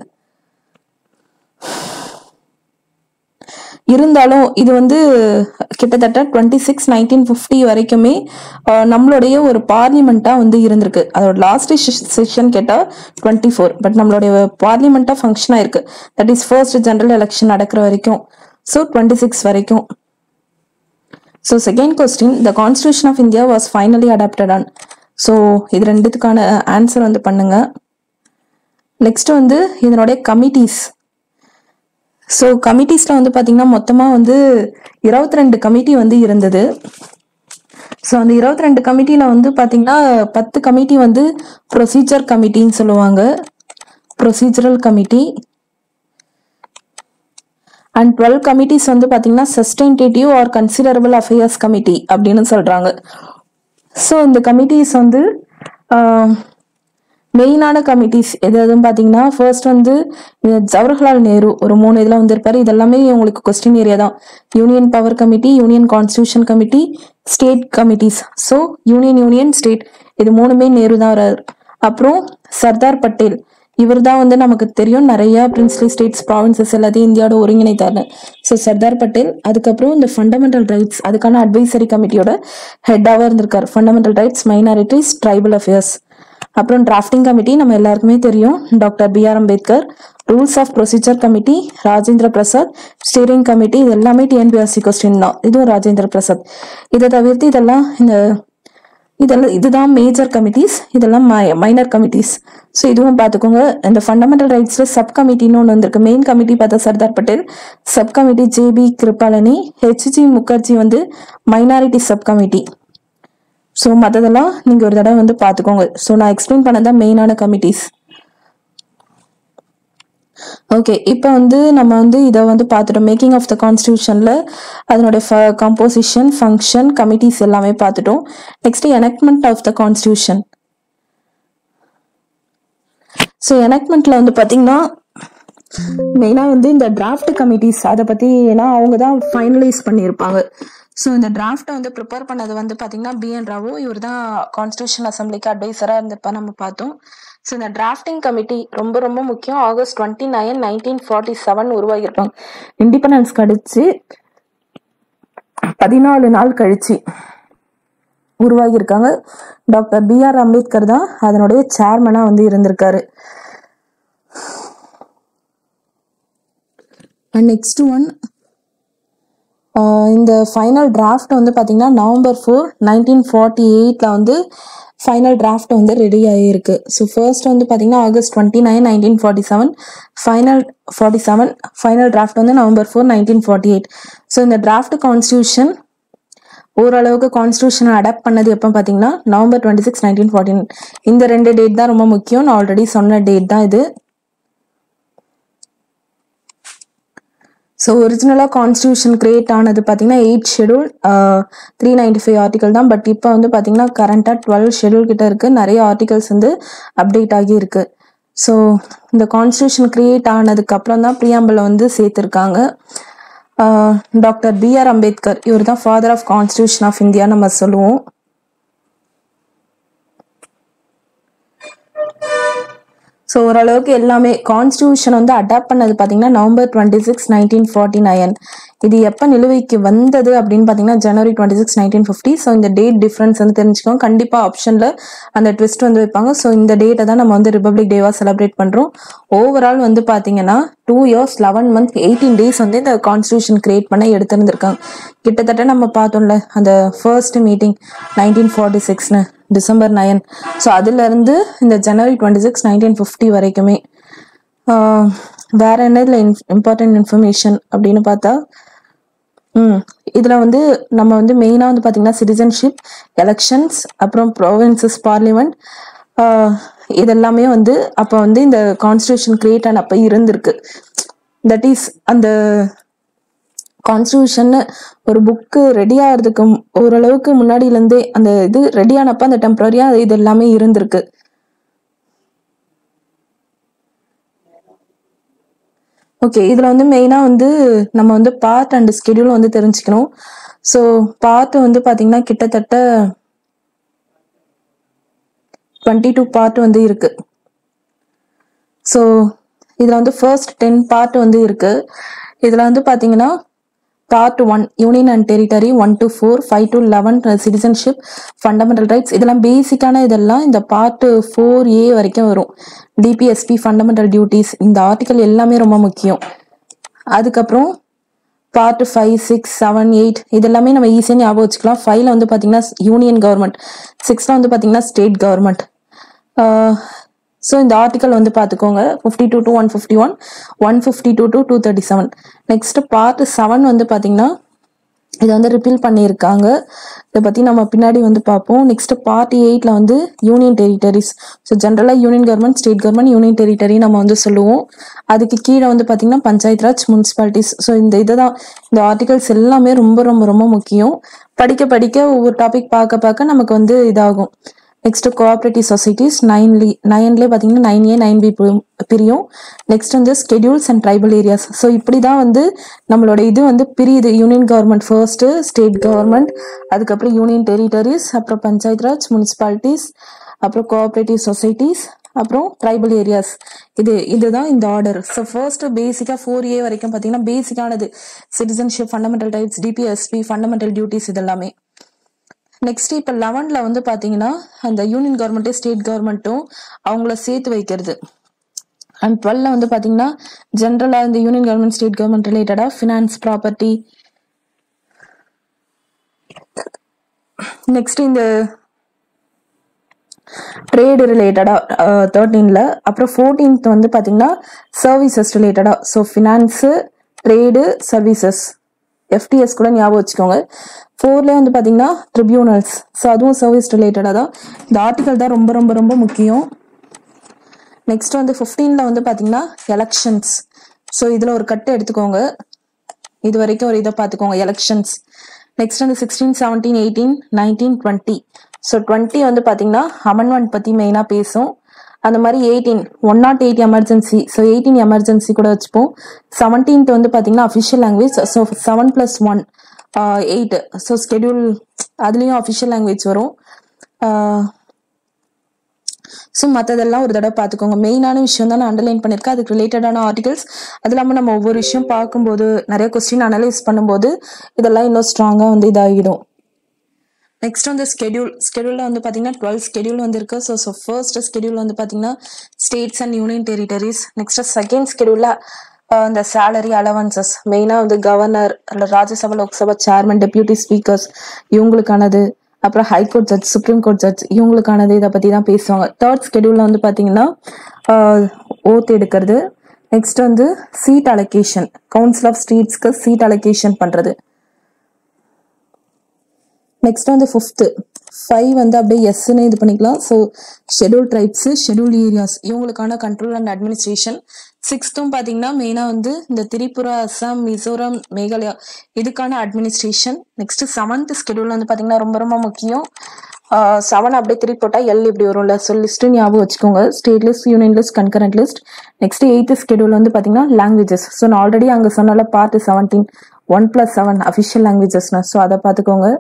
இருந்தாலும் இது வந்து கிட்டத்தட்ட டுவெண்ட்டி சிக்ஸ் நைன்டீன் ஃபிஃப்டி வரைக்குமே நம்மளுடைய ஒரு பார்லிமெண்டா வந்து இருந்திருக்கு. அதோட லாஸ்ட் செஷன் கேட்டா டுவெண்ட்டி ஃபோர் பட் நம்மளுடைய பார்லிமெண்டா ஃபங்க்ஷன் ஆயிருக்கு. That is first general election நடக்கிற வரைக்கும். ஸோ டுவெண்ட்டி சிக்ஸ் வரைக்கும். So second question, the constitution of India was finally adopted on. So இது ரெண்டுத்துக்கான ஆன்சர் வந்து பண்ணுங்க. நெக்ஸ்ட் வந்து இதனுடைய கமிட்டிஸ். ஸோ கமிட்டிஸில் வந்து பார்த்தீங்கன்னா மொத்தமாக வந்து இருபத்தி ரெண்டு கமிட்டி வந்து இருந்தது. ஸோ அந்த இருபத்தி ரெண்டு கமிட்டியில் வந்து பார்த்தீங்கன்னா பத்து கமிட்டி வந்து ப்ரொசீஜர் கமிட்டின்னு சொல்லுவாங்க, procedural committee. And twelve committees வந்து பார்த்தீங்கன்னா சஸ்டெயின்டேட்டிவ் ஆர் கன்சிடரபிள் அஃபேர்ஸ் கமிட்டி அப்படின்னு சொல்கிறாங்க. ஸோ இந்த கமிட்டிஸ் வந்து மெயினான கமிட்டிஸ் எது எதுன்னு பார்த்தீங்கன்னா ஃபர்ஸ்ட் வந்து ஜவஹர்லால் நேரு ஒரு மூணு இதில் வந்திருப்பாரு. இதெல்லாமே உங்களுக்கு கொஸ்டின் ஏரியா தான். Union power committee, union constitution committee, state committees. So union union state இது மூணுமே நேரு தான் வர்றாரு. அப்புறம் சர்தார் பட்டேல், இவர் தான் வந்து நமக்கு தெரியும் நிறைய பிரின்ஸ்லி ஸ்டேட்ஸ் ப்ராவின்சஸ் எல்லாத்தையும் இந்தியாவோட ஒருங்கிணைத்தாரு. ஸோ சர்தார் பட்டேல். அதுக்கப்புறம் இந்த ஃபண்டமெண்டல் ரைட்ஸ் அதுக்கான அட்வைசரி கமிட்டியோட ஹெட்டாக இருந்திருக்காரு. Fundamental rights, minorities, tribal affairs. அப்புறம் டிராஃப்டிங் கமிட்டி நம்ம எல்லாருக்குமே தெரியும், doctor B R Ambedkar. Rules of procedure committee Rajendra Prasad. Steering committee இது எல்லாமே டிஎன்பிஎஸ்சி கொஸ்டின் தான், இதுவும் ராஜேந்திர பிரசாத். இதை தவிர்த்து இதெல்லாம் இந்த இதெல்லாம் இதுதான் மேஜர் கமிட்டிஸ், இதெல்லாம் மைனர் கமிட்டிஸ். ஸோ இதுவும் பார்த்துக்கோங்க. இந்த ஃபண்டமெண்டல் ரைட்ஸ்ல சப் கமிட்டின்னு ஒன்று வந்திருக்கு. மெயின் கமிட்டி பார்த்தா Sardar Patel, sub committee J B Kripalani, H G Mukherjee வந்து மைனாரிட்டி சப் கமிட்டி. ஸோ மற்றதெல்லாம் நீங்கள் ஒரு தடவை வந்து பார்த்துக்கோங்க. ஸோ நான் எக்ஸ்பிளைன் பண்ணதான் மெயினான கமிட்டிஸ். ஓகே, இப்போ வந்து நம்ம வந்து இதை வந்து பார்த்துட்டோம். மேக்கிங் ஆஃப் த கான்ஸ்டியூஷனில் அதனுடைய கம்போசிஷன், ஃபங்க்ஷன், கமிட்டிஸ் எல்லாமே பார்த்துட்டோம். Next enactment of the constitution. So எனக்ட்மெண்ட்ல வந்து பார்த்தீங்கன்னா மெயினாக வந்து இந்த டிராஃப்ட் கமிட்டிஸ் அதை பற்றி, ஏன்னா அவங்க தான் ஃபைனலைஸ் பண்ணியிருப்பாங்க. ஸோ இந்த டிராஃப்டை வந்து ப்ரிப்பேர் பண்ணது வந்து பார்த்தீங்கன்னா பி என் ராவோ, இவர் தான் கான்ஸ்டியூஷன் அசம்பிளிக்கு அட்வைசராக இருந்திருப்பா நம்ம பார்த்தோம். ஸோ இந்த டிராஃப்டிங் கமிட்டி ரொம்ப ரொம்ப முக்கியம். August twenty nine nineteen forty seven உருவாகியிருப்பாங்க. இண்டிபெண்டன்ஸ் கழிச்சு பதினாலு நாள் கழிச்சு உருவாகியிருக்காங்க. டாக்டர் பி ஆர் அம்பேத்கர் தான் அதனுடைய சேர்மனாக வந்து இருந்திருக்காரு. அண்ட் நெக்ஸ்ட் ஒன், இந்த ஃபைனல் டிராஃப்ட் வந்து பார்த்தீங்கன்னா நவம்பர் ஃபோர் நைன்டீன் ஃபார்ட்டி எயிட்டில் வந்து ஃபைனல் டிராஃப்ட் வந்து ரெடி ஆகியிருக்கு. ஸோ ஃபர்ஸ்ட் வந்து பார்த்தீங்கன்னா August twenty nine nineteen forty seven final forty seven final draft வந்து November four nineteen forty eight. So இந்த டிராஃப்ட் கான்ஸ்டியூஷன் ஓரளவுக்கு கான்ஸ்டியூஷனை அடாப்ட் பண்ணது எப்போ பார்த்தீங்கன்னா November twenty six nineteen forty nine. இந்த ரெண்டு டேட் தான் ரொம்ப முக்கியம். நான் ஆல்ரெடி சொன்ன டேட் தான் இது. ஸோ ஒரிஜினலாக கான்ஸ்டியூஷன் கிரியேட் ஆனது பார்த்தீங்கன்னா eight schedule three ninety five article தான். பட் இப்போ வந்து பார்த்தீங்கன்னா கரண்டாக டுவெல் ஷெடியூல் கிட்ட இருக்குது. நிறைய ஆர்டிகல்ஸ் வந்து அப்டேட் ஆகி இருக்கு. ஸோ இந்த கான்ஸ்டியூஷன் கிரியேட் ஆனதுக்கு அப்புறம் தான் ப்ரீஆம்பிளை வந்து சேர்த்துருக்காங்க. டாக்டர் பி ஆர் அம்பேத்கர் இவர் தான் father of constitution of India நம்ம சொல்லுவோம். ஸோ ஓரளவுக்கு எல்லாமே கான்ஸ்டியூஷன் வந்து அடாப்ட் பண்ணது பார்த்தீங்கன்னா November twenty six nineteen forty nine. இது எப்போ நிலுவைக்கு வந்தது அப்படின்னு பார்த்தீங்கன்னா ஜனவரி twenty six nineteen fifty. So இந்த டேட் டிஃப்ரென்ஸ் வந்து தெரிஞ்சுக்கோங்க. கண்டிப்பாக ஆப்ஷனில் அந்த ட்விஸ்ட் வந்து வைப்பாங்க. ஸோ இந்த டேட்டை தான் நம்ம வந்து ரிபப்ளிக் டேவாக செலிப்ரேட் பண்ணுறோம். ஓவரால் வந்து பார்த்தீங்கன்னா two years eleven month eighteen days வந்து இந்த கான்ஸ்டியூஷன் கிரியேட் பண்ண எடுத்துருந்துருக்காங்க. கிட்டத்தட்ட நம்ம பார்த்தோம்ல அந்த ஃபர்ஸ்ட் மீட்டிங் நைன்டீன் ஃபார்ட்டி சிக்ஸ்னு டிசம்பர் நைன். ஸோ அதுலேருந்து இந்த January twenty six nineteen fifty வரைக்குமே வேற என்ன இதில் இன் இம்பார்ட்டன்ட் இன்ஃபர்மேஷன் அப்படின்னு பார்த்தா ம் இதில் வந்து நம்ம வந்து மெயினாக வந்து பார்த்தீங்கன்னா சிட்டிசன்ஷிப், எலெக்ஷன்ஸ், அப்புறம் ப்ரோவின்சஸ் பார்லிமெண்ட் இதெல்லாமே வந்து அப்போ வந்து இந்த கான்ஸ்டியூஷன் கிரியேட் ஆன அப்போ இருந்திருக்கு. தட் இஸ் அந்த கான்ஸ்டியூஷன் ஒரு புக்கு ரெடி ஆகிறதுக்கு ஓரளவுக்கு முன்னாடியிலேருந்தே அந்த இது ரெடி ஆனப்ப அந்த டெம்பரரியா இது எல்லாமே இருந்திருக்கு. ஓகே, இதுல வந்து மெயினா வந்து நம்ம வந்து பார்ட் அண்ட் ஸ்கெடியூல் வந்து தெரிஞ்சுக்கணும். ஸோ பார்ட் வந்து பாத்தீங்கன்னா கிட்டத்தட்ட டுவெண்ட்டி டூ பார்ட் வந்து இருக்கு. ஸோ இதுல வந்து ஃபர்ஸ்ட் டென் பார்ட் வந்து இருக்கு. இதுல வந்து பாத்தீங்கன்னா part one union and territory, one to four, five to eleven citizenship, fundamental rights, இதெல்லாம் பேசிக்கான இதெல்லாம் இந்த பார்ட் ஃபோர் ஏ வரைக்கும் வரும். டிபிஎஸ்பி, ஃபண்டமெண்டல் டியூட்டிஸ், இந்த ஆர்டிக்கல் எல்லாமே ரொம்ப முக்கியம். அதுக்கப்புறம் part five, six, seven, eight இதெல்லாமே நம்ம ஈஸியாக ஞாபகம் வச்சுக்கலாம். ஃபைவ்ல வந்து பார்த்தீங்கன்னா யூனியன் கவர்மெண்ட், சிக்ஸ்ல வந்து பார்த்தீங்கன்னா ஸ்டேட் கவர்மெண்ட். ஸோ இந்த ஆர்டிக்கல் வந்து பார்த்துக்கோங்க, fifty two to one fifty one, one fifty two to two thirty seven. Next part seven வந்து பார்த்தீங்கன்னா இதை வந்து ரிப்பீல் பண்ணியிருக்காங்க. இதை பற்றி நம்ம பின்னாடி வந்து பார்ப்போம். நெக்ஸ்ட் பார்ட் எயிட்ல வந்து யூனியன் டெரிட்டரிஸ். ஸோ ஜென்ரலாக union government, state government, union territory நம்ம வந்து சொல்லுவோம். அதுக்கு கீழே வந்து பார்த்தீங்கன்னா பஞ்சாயத்து ராஜ், முனிசிபாலிட்டிஸ். ஸோ இந்த இதை தான் இந்த ஆர்டிகல்ஸ் எல்லாமே ரொம்ப ரொம்ப ரொம்ப முக்கியம். படிக்க படிக்க ஒவ்வொரு டாபிக் பார்க்க பார்க்க நமக்கு வந்து இதாகும். நெக்ஸ்ட் கோஆபரேட்டிவ் சொசைட்டிஸ், நைன்லி நைன்லேயே பார்த்தீங்கன்னா நைன் ஏ நைன் பி பிரியும். நெக்ஸ்ட் வந்து schedules and tribal areas. So இப்படி தான் வந்து நம்மளோட இது வந்து பிரியுது. Union government first, state government, அதுக்கப்புறம் யூனியன் டெரிட்டரிஸ், அப்புறம் பஞ்சாயத் ராஜ், முனிசிபாலிட்டிஸ், அப்புறம் கோஆபரேட்டிவ் சொசைட்டிஸ், அப்புறம் ட்ரைபல் ஏரியாஸ். இது இதுதான் இந்த ஆர்டர். ஸோ ஃபர்ஸ்ட் பேசிக்கா ஃபோர் ஏ வரைக்கும் பார்த்தீங்கன்னா பேசிக்கானது citizenship, fundamental rights, DPSP, fundamental duties இதெல்லாமே. நெக்ஸ்ட் இப்போ லெவன்ல வந்து பாத்தீங்கன்னா அந்த யூனியன் கவர்மெண்ட்டும் ஸ்டேட் கவர்மெண்ட்டும் அவங்கள சேர்த்து வைக்கிறது. அண்ட் டுவெல்ல வந்து பாத்தீங்கன்னா ஜென்ரலா இந்த யூனியன் கவர்மெண்ட், ஸ்டேட் கவர்மெண்ட் ரிலேட்டடா ஃபினான்ஸ், ப்ராப்பர்ட்டி. நெக்ஸ்ட் இந்த ட்ரேடு ரிலேட்டடா தேர்ட்டீன்ல. அப்புறம் ஃபோர்டீன்த் வந்து பாத்தீங்கன்னா சர்வீசஸ் ரிலேட்டடா. So finance, trade, services, FTS கூட ஞாபகம் வச்சுக்கோங்க. ஃபோர்ல வந்து பாத்தீங்கன்னா ட்ரிபியூனல்ஸ். ஸோ அதுவும் சர்வீஸ் ரிலேட்டடா தான். இந்த ஆர்டிகல் தான் ரொம்ப ரொம்ப ரொம்ப முக்கியம். நெக்ஸ்ட் வந்து ஃபிஃப்டீன்ல வந்து பாத்தீங்கன்னா எலெக்ஷன்ஸ். ஸோ இதுல ஒரு கட்டு எடுத்துக்கோங்க, இது வரைக்கும் ஒரு இதை பார்த்துக்கோங்க, எலெக்ஷன்ஸ். நெக்ஸ்ட் வந்து sixteen, seventeen, eighteen, nineteen, twenty. So twenty வந்து பாத்தீங்கன்னா அமெண்ட்மெண்ட் பத்தி மெயினா பேசும். அந்த மாதிரி eighteen one nought eight emergency. So eighteen emergency கூட வச்சுப்போம். செவன்டீன்த் வந்து பாத்தீங்கன்னா official language. So seven plus one eight. So schedule அதுலயும் அஃபிஷியல் லாங்குவேஜ் வரும். ஸோ மற்றதெல்லாம் ஒரு தடவை பார்த்துக்கோங்க. மெயினான விஷயம் தான் நான் அண்டர்லைன் பண்ணியிருக்கேன், அதுக்கு ரிலேட்டடான ஆர்டிகல்ஸ். அது இல்லாமல் நம்ம ஒவ்வொரு விஷயம் பார்க்கும்போது, நிறைய கொஸ்டின் அனலைஸ் பண்ணும்போது இதெல்லாம் இன்னும் ஸ்ட்ராங்காக வந்து இதாகிடும். நெக்ஸ்ட் வந்து ஸ்கெடியூல். ஸ்கெடியூல்ல வந்து பாத்தீங்கன்னா டுவெல் ஸ்கெடியூல் வந்து இருக்கு. ஸோ ஸோ ஃபர்ஸ்ட் ஸ்கெடியூல் வந்து பாத்தீங்கன்னா states and union territories. Next second ஸ்கெடியூல்ல இந்த சேலரி அலவன்சஸ், மெயினா வந்து governor, Rajya Sabha, Lok Sabha chairman, deputy speakers இவங்களுக்கானது. அப்புறம் high court judge, supreme court judge இவங்களுக்கானது. இதை பத்தி தான் பேசுவாங்க. தேர்ட் ஸ்கெடியூல்ல வந்து பாத்தீங்கன்னா ஓத் எடுக்கிறது. நெக்ஸ்ட் வந்து சீட் அலோகேஷன், கவுன்சில் ஆஃப் ஸ்டேட்ஸ்க்கு சீட் அலோகேஷன் பண்றது. நெக்ஸ்ட் வந்து ஃபிஃப்த் ஃபைவ் வந்து அப்படியே எஸ்ன்னு இது பண்ணிக்கலாம். So schedule tribes, schedule areas இவங்களுக்கான கண்ட்ரோல் அண்ட் அட்மினிஸ்ட்ரேஷன். சிக்ஸ்த்தும் பார்த்தீங்கன்னா மெயினாக வந்து இந்த திரிபுரா, அஸ்ஸாம், மிசோரம், மேகாலயா இதுக்கான அட்மினிஸ்ட்ரேஷன். நெக்ஸ்ட் செவன்த் ஸ்கெடியூல் வந்து பார்த்தீங்கன்னா ரொம்ப ரொம்ப முக்கியம். செவன் அப்படியே திருப்பி போட்டால் எல் இப்படி வரும்ல. ஸோ லிஸ்ட்டு ஞாபகம் வச்சுக்கோங்க, state list, union list, concurrent list. Next eighth schedule வந்து பார்த்தீங்கன்னா லாங்குவேஜஸ். ஸோ நான் ஆல்ரெடி அங்கே சொன்னால part seventeen one plus seven official லாங்குவேஜஸ்னா. ஸோ அதை பார்த்துக்கோங்க.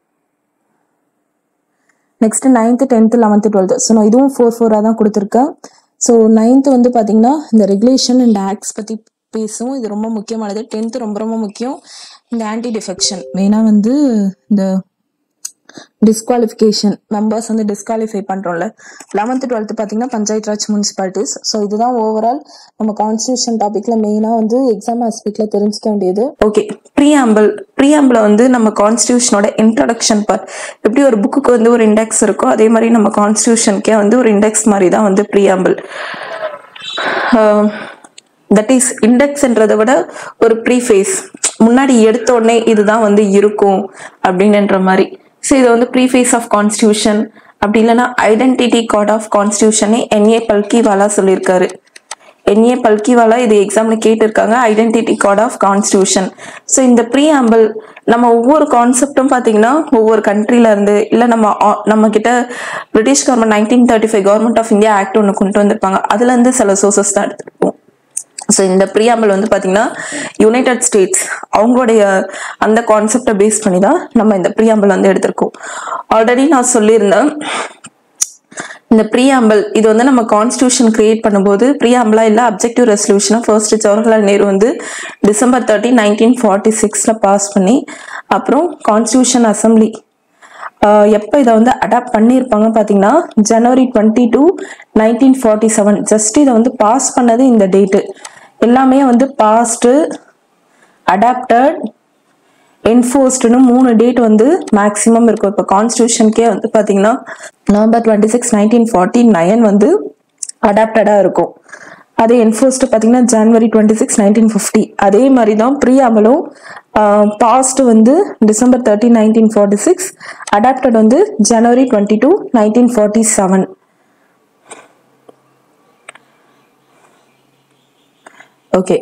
Next ninth, tenth, eleventh, twelfth. So நான் இதுவும் ஃபோர் ஃபோராக தான் கொடுத்துருக்கேன். ஸோ நைன்த் வந்து பார்த்தீங்கன்னா இந்த ரெகுலேஷன் அண்ட் ஆக்ட்ஸ் பற்றி பேசும். இது ரொம்ப முக்கியமானது. டென்த் ரொம்ப ரொம்ப முக்கியம். இந்த ஆன்டி டிஃபெக்ஷன் மெயினாக வந்து இந்த டிஸ்குவாலிஃபிகேஷன், மெம்பர்ஸ் வந்து டிஸ்குவாலிஃபை பண்றோம்ல. லெவன்த் டுவெல்த் பார்த்தீங்கன்னா பஞ்சாயத் ராஜ், முனிசிபாலிட்டிஸ். ஸோ இதுதான் ஓவரால் நம்ம கான்ஸ்டியூஷன் டாபிக்ல மெயினா வந்து எக்ஸாம் ஆஸ்பெக்ட்ல தெரிஞ்சுக்க வேண்டியது. Okay, preamble. ப்ரீஆம்பிள் வந்து நம்ம கான்ஸ்டியூஷனோட இன்ட்ரடக்ஷன் பார்ட். எப்படி ஒரு புக்குக்கு வந்து ஒரு இண்டெக்ஸ் இருக்கோ அதே மாதிரி நம்ம கான்ஸ்டியூஷனுக்கே வந்து ஒரு இண்டெக்ஸ் மாதிரி தான் வந்து ப்ரீஆம்பிள். தட் இஸ் இண்டெக்ஸ்ன்றதை விட ஒரு ப்ரீஃபேஸ், முன்னாடி எடுத்த உடனே இதுதான் வந்து இருக்கும் அப்படின்ற மாதிரி. ஸோ இது வந்து ப்ரீஃபேஸ் ஆஃப் கான்ஸ்டியூஷன், அப்படி இல்லைன்னா ஐடென்டிட்டி கார்டு ஆஃப் கான்ஸ்டியூஷனே என்ஏ பல்கிவாலா சொல்லியிருக்காரு. என்ஏ பல்கிவாலா இது எக்ஸாம்ல கேட்டிருக்காங்க, identity card of constitution. So இந்த ப்ரீஆம்பிள் நம்ம ஒவ்வொரு கான்செப்டும் பார்த்தீங்கன்னா ஒவ்வொரு கண்ட்ரில இருந்து இல்லை நம்ம நம்ம கிட்ட British government nineteen thirty five government of India act ஒன்று கொண்டு வந்திருப்பாங்க, அதுல இருந்து சில சோர்சஸ் தான் எடுத்துருப்போம். ஸோ இந்த ப்ரீஆம்பிள் வந்து பார்த்தீங்கன்னா யுனைடெட் ஸ்டேட்ஸ் அவங்களுடைய அந்த கான்செப்டை பேஸ் பண்ணி தான் நம்ம இந்த ப்ரீஆம்பிள் வந்து எடுத்திருக்கோம். ஆல்ரெடி நான் சொல்லியிருந்தேன் இந்த ப்ரீஆம்பிள் இது வந்து நம்ம கான்ஸ்டியூஷன் கிரியேட் பண்ணும்போது ப்ரீஆம்பிளா இல்லை அப்ஜெக்டிவ் ரெசல்யூஷனை ஃபர்ஸ்ட் ஜவஹர்லால் நேரு வந்து டிசம்பர் தேர்ட்டி நைன்டீன் ஃபார்ட்டி சிக்ஸ்ல பாஸ் பண்ணி அப்புறம் கான்ஸ்டியூஷன் அசம்பிளி எப்போ இதை வந்து அடாப்ட் பண்ணியிருப்பாங்க பார்த்தீங்கன்னா ஜனவரி twenty two nineteen forty seven just இதை வந்து பாஸ் பண்ணது இந்த டேட்டு. எல்லாமே வந்து பாஸ்டு, அடாப்டட், என்ஃபோர்ஸ்டுன்னு மூணு டேட் வந்து மேக்ஸிமம் இருக்கும். இப்போ கான்ஸ்டியூஷனுக்கே வந்து பார்த்தீங்கன்னா November twenty six nineteen forty nine வந்து அடாப்டடாக இருக்கும். அதே என்ஃபோர்ஸ்டு பார்த்தீங்கன்னா ஜனவரி டுவெண்ட்டி சிக்ஸ் நைன்டீன் ஃபிஃப்டி. அதே மாதிரி தான் ப்ரீஆம்பிளும் பாஸ்ட் வந்து December thirty nineteen forty six, adopted வந்து ஜனவரி twenty two nineteen forty seven. Okay,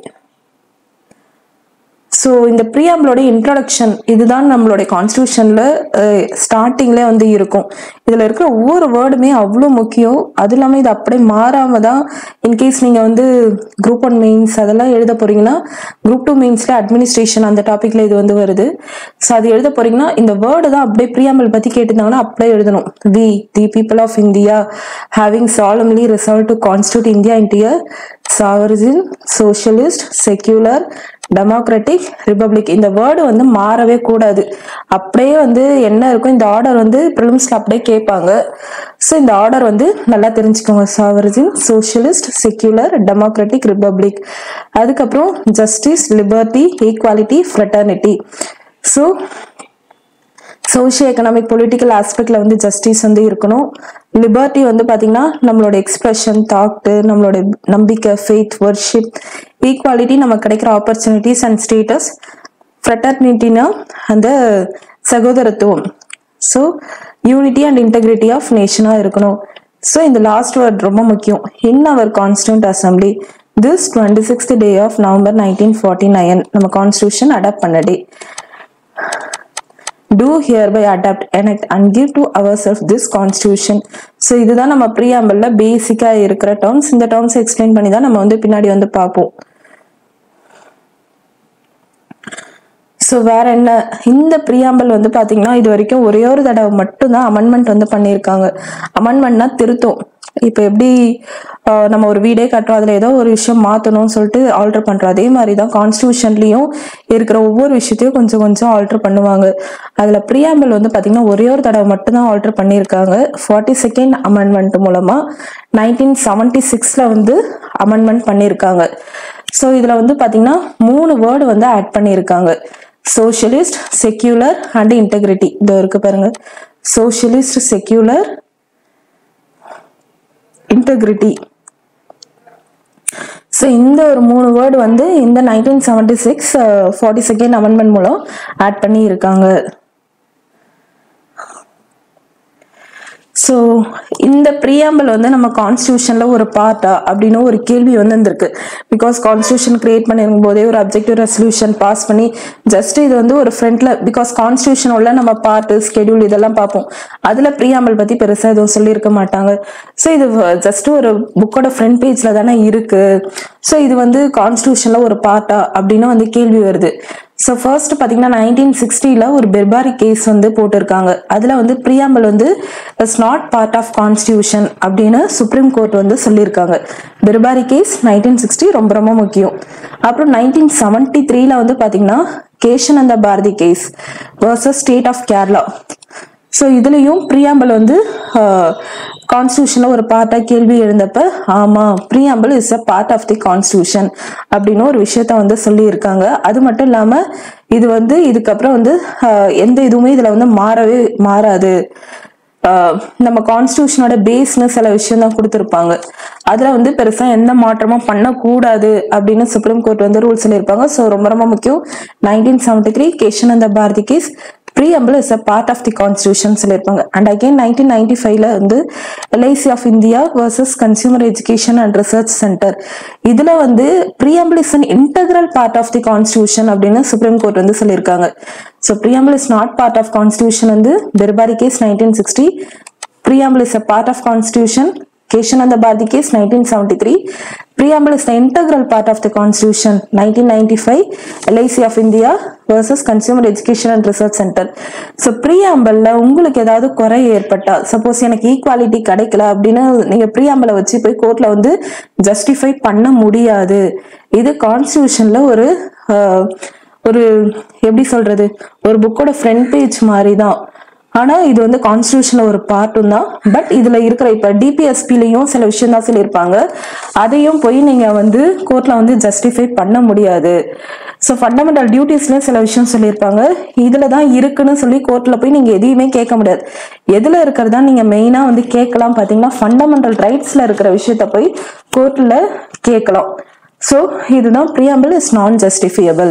so இந்த ப்ரீஆம்பிளோட இன்ட்ரடக்ஷன் இதுதான் நம்மளுடைய கான்ஸ்டியூஷன்ல ஸ்டார்டிங்ல வந்து இருக்கும். இதுல இருக்கிற ஒவ்வொரு வேர்டுமே அவ்வளோ முக்கியம். அது இல்லாமல் இது அப்படியே மாறாம தான் இன்கேஸ் நீங்க வந்து குரூப் ஒன் மெயின்ஸ் அதெல்லாம் எழுத போறீங்கன்னா குரூப் டூ மெயின்ஸ்ல அட்மினிஸ்ட்ரேஷன் அந்த டாபிக்ல இது வந்து வருது. ஸோ அது எழுத போறீங்கன்னா இந்த வேர்டு தான் அப்படியே ப்ரீஆம்பிள் பத்தி கேட்டிருந்தாங்கன்னா அப்படியே எழுதணும். We the people of India having solemnly resolved to constitute India into a sovereign, socialist, secular, democratic republic. இந்த வேர்டு வந்து மாறவே கூடாது. அப்படியே வந்து என்ன இருக்கும் இந்த ஆர்டர் வந்து ப்ரிலிம்ஸ்ல அப்படியே கேட்பாங்க. ஸோ இந்த ஆர்டர் வந்து நல்லா தெரிஞ்சுக்கோங்க. Sovereign, socialist, secular, democratic, republic. அதுக்கப்புறம் justice, liberty, equality, fraternity. So socio economic political ஆஸ்பெக்ட்ல வந்து ஜஸ்டிஸ் வந்து இருக்கணும். லிபர்ட்டி வந்து பாத்தீங்கன்னா நம்மளோட எக்ஸ்பிரஷன், தாட்டு, நம்மளோட நம்பிக்கை, ஃபெய்த், வர்ஷிப். ஈக்வாலிட்டி நமக்கு கிடைக்கிற ஆப்பர்ச்சுனிட்டிஸ் அண்ட் ஸ்டேட்டஸ். ஃப்ரெட்டர்னிட்டினா அந்த சகோதரத்துவம். So unity and integrity of நேஷனா இருக்கணும். ஸோ இந்த லாஸ்ட் வேர்ட் ரொம்ப முக்கியம். In our constituent assembly this twenty sixth day of November nineteen forty nine நம்ம கான்ஸ்டியூஷன் அடாப்ட் பண்ண day. Do hereby adapt, enact and give to ourselves this constitution. So இதுதான் நம்ம ப்ரீஆம்பிள்ல பேசிக்கா இருக்கிற டேர்ம்ஸ். இந்த டேர்ம்ஸ் எக்ஸ்பிளைன் பண்ணி தான் நம்ம வந்து பின்னாடி வந்து பார்ப்போம். ஸோ வேற என்ன, இந்த ப்ரீஆம்பிள் வந்து பாத்தீங்கன்னா இது வரைக்கும் ஒரே ஒரு தடவை மட்டும்தான் அமெண்ட்மெண்ட் வந்து பண்ணியிருக்காங்க. அமெண்ட்மெண்ட்னா திருத்தம். இப்போ எப்படி நம்ம ஒரு வீடே கட்டுறோம், அதுல ஏதோ ஒரு விஷயம் மாத்தணும்னு சொல்லிட்டு ஆல்டர் பண்றோம், அதே மாதிரிதான் கான்ஸ்டியூஷன்லயும் இருக்கிற ஒவ்வொரு விஷயத்தையும் கொஞ்சம் கொஞ்சம் ஆல்டர் பண்ணுவாங்க. அதுல ப்ரீஆம்பிள் வந்து பாத்தீங்கன்னா ஒரே ஒரு தடவை மட்டும்தான் ஆல்டர் பண்ணியிருக்காங்க. ஃபார்ட்டி செகண்ட் அமெண்ட்மெண்ட் மூலமா நைன்டீன் செவன்டி சிக்ஸ்ல வந்து அமெண்ட்மெண்ட் பண்ணியிருக்காங்க. ஸோ இதுல வந்து பாத்தீங்கன்னா மூணு வேர்டு வந்து ஆட் பண்ணியிருக்காங்க. Socialist, secular and integrity. இதோ இருக்கு பாருங்க, சோசியலிஸ்ட், செக்யூலர், இன்டெகிரிட்டி. ஸோ இந்த ஒரு மூணு வேர்டு வந்து இந்த nineteen seventy six forty second amendment மூலம் ஆட் பண்ணி இருக்காங்க. ஸோ இந்த ப்ரீஆம்பிள் வந்து நம்ம கான்ஸ்டியூஷன்ல ஒரு பார்ட்டா அப்படின்னு ஒரு கேள்வி வந்து இருந்திருக்கு. பிகாஸ் கான்ஸ்டியூஷன் கிரியேட் பண்ணிருக்கும் போதே ஒரு அப்ஜெக்டிவ் ரெசல்யூஷன் பாஸ் பண்ணி ஜஸ்ட் இது வந்து ஒரு ஃப்ரண்ட்ல, பிகாஸ் கான்ஸ்டியூஷன் உள்ள நம்ம பார்ட், ஸ்கெடியூல் இதெல்லாம் பார்ப்போம். அதுல ப்ரீஆம்பிள் பத்தி பெருசா எதுவும் சொல்லியிருக்க மாட்டாங்க. ஸோ இது ஜஸ்ட் ஒரு புக்கோட ஃப்ரண்ட் பேஜ்ல தானே இருக்கு. ஸோ இது வந்து கான்ஸ்டியூஷன்ல ஒரு பார்ட்டா அப்படின்னு வந்து கேள்வி வருது. ஸோ ஃபர்ஸ்ட் பார்த்தீங்கன்னா நைன்டீன் சிக்ஸ்டில ஒரு பெர்பாரி கேஸ் வந்து போட்டிருக்காங்க. அதுல வந்து ப்ரீஆம்பிள் வந்து it's not part of constitution அப்படின்னு சுப்ரீம் கோர்ட் வந்து சொல்லியிருக்காங்க. பெர்பாரி கேஸ் நைன்டீன் சிக்ஸ்டி ரொம்ப ரொம்ப முக்கியம். அப்புறம் நைன்டீன் செவன்டி த்ரீல வந்து பாத்தீங்கன்னா Kesavananda Bharati case versus state of Kerala. So இதுலயும் ப்ரீஆம்பிள் வந்து கான்ஸ்டியூஷன்ல ஒரு பார்ட்டா கேள்வி எழுந்தப்ப ஆமா preamble is a part of the constitution அப்படின்னு ஒரு விஷயத்த வந்து சொல்லி இருக்காங்க. அது மட்டும் இல்லாம இது வந்து இதுக்கப்புறம் வந்து எந்த இதுவுமே இதுல வந்து மாறவே மாறாது. நம்ம கான்ஸ்டியூஷனோட பேஸ்னு சில விஷயம் தான் கொடுத்துருப்பாங்க. அதுல வந்து பெருசா எந்த மாற்றமும் பண்ணக்கூடாது அப்படின்னு சுப்ரீம் கோர்ட் வந்து ரூல் சொல்லியிருப்பாங்க. ஸோ ரொம்ப ரொம்ப முக்கியம். Nineteen seventy three Kesavananda Bharati case preamble is a part of the constitution சொல்லிருப்பாங்க. And again nineteen ninety-five ல வந்து L I C of India versus Consumer Education and Research Center இதுல வந்து preamble is an integral part of the constitution அப்படின்னு சுப்ரீம் கோர்ட் வந்து சொல்லியிருக்காங்க. So preamble is not part of constitution வந்து Birbari case nineteen sixty, preamble is a part of constitution Keshananda Bharati case nineteen seventy-three, preamble is the integral part of the constitution nineteen ninety-five, L I C of India versus Consumer Education and Research Center. So preamble ல உங்களுக்கு ஏதாவது குறை ஏற்பட்டா, சப்போஸ் எனக்கு ஈக்குவாலிட்டி கிடைக்கல அப்படின்னு நீங்க preamble வச்சு போய் கோர்ட்ல வந்து ஜஸ்டிஃபை பண்ண முடியாது. இது கான்ஸ்டிடியூஷன்ல ஒரு ஒரு எப்படி சொல்றது, ஒரு புக்கோட ஃப்ரண்ட் பேஜ் மாதிரி தான். ஆனா இது வந்து கான்ஸ்டிடியூஷன்ல ஒரு பார்ட்டும் தான். பட் இதுல இருக்கிற இப்ப டிபிஎஸ்பிலையும் சில விஷயம் தான் சொல்லியிருப்பாங்க, அதையும் போய் நீங்க வந்து கோர்ட்ல வந்து ஜஸ்டிஃபை பண்ண முடியாது. ஸோ ஃபண்டமெண்டல் டியூட்டிஸ்லயும் சில விஷயம் சொல்லியிருப்பாங்க, இதுலதான் இருக்குன்னு சொல்லி கோர்ட்ல போய் நீங்க எதையுமே கேட்க முடியாது. எதுல இருக்கிறதா நீங்க மெயினா வந்து கேட்கலாம் பாத்தீங்கன்னா ஃபண்டமெண்டல் ரைட்ஸ்ல இருக்கிற விஷயத்த போய் கோர்ட்ல கேட்கலாம். ஸோ இதுதான் preamble is நான் ஜஸ்டிஃபியபிள்.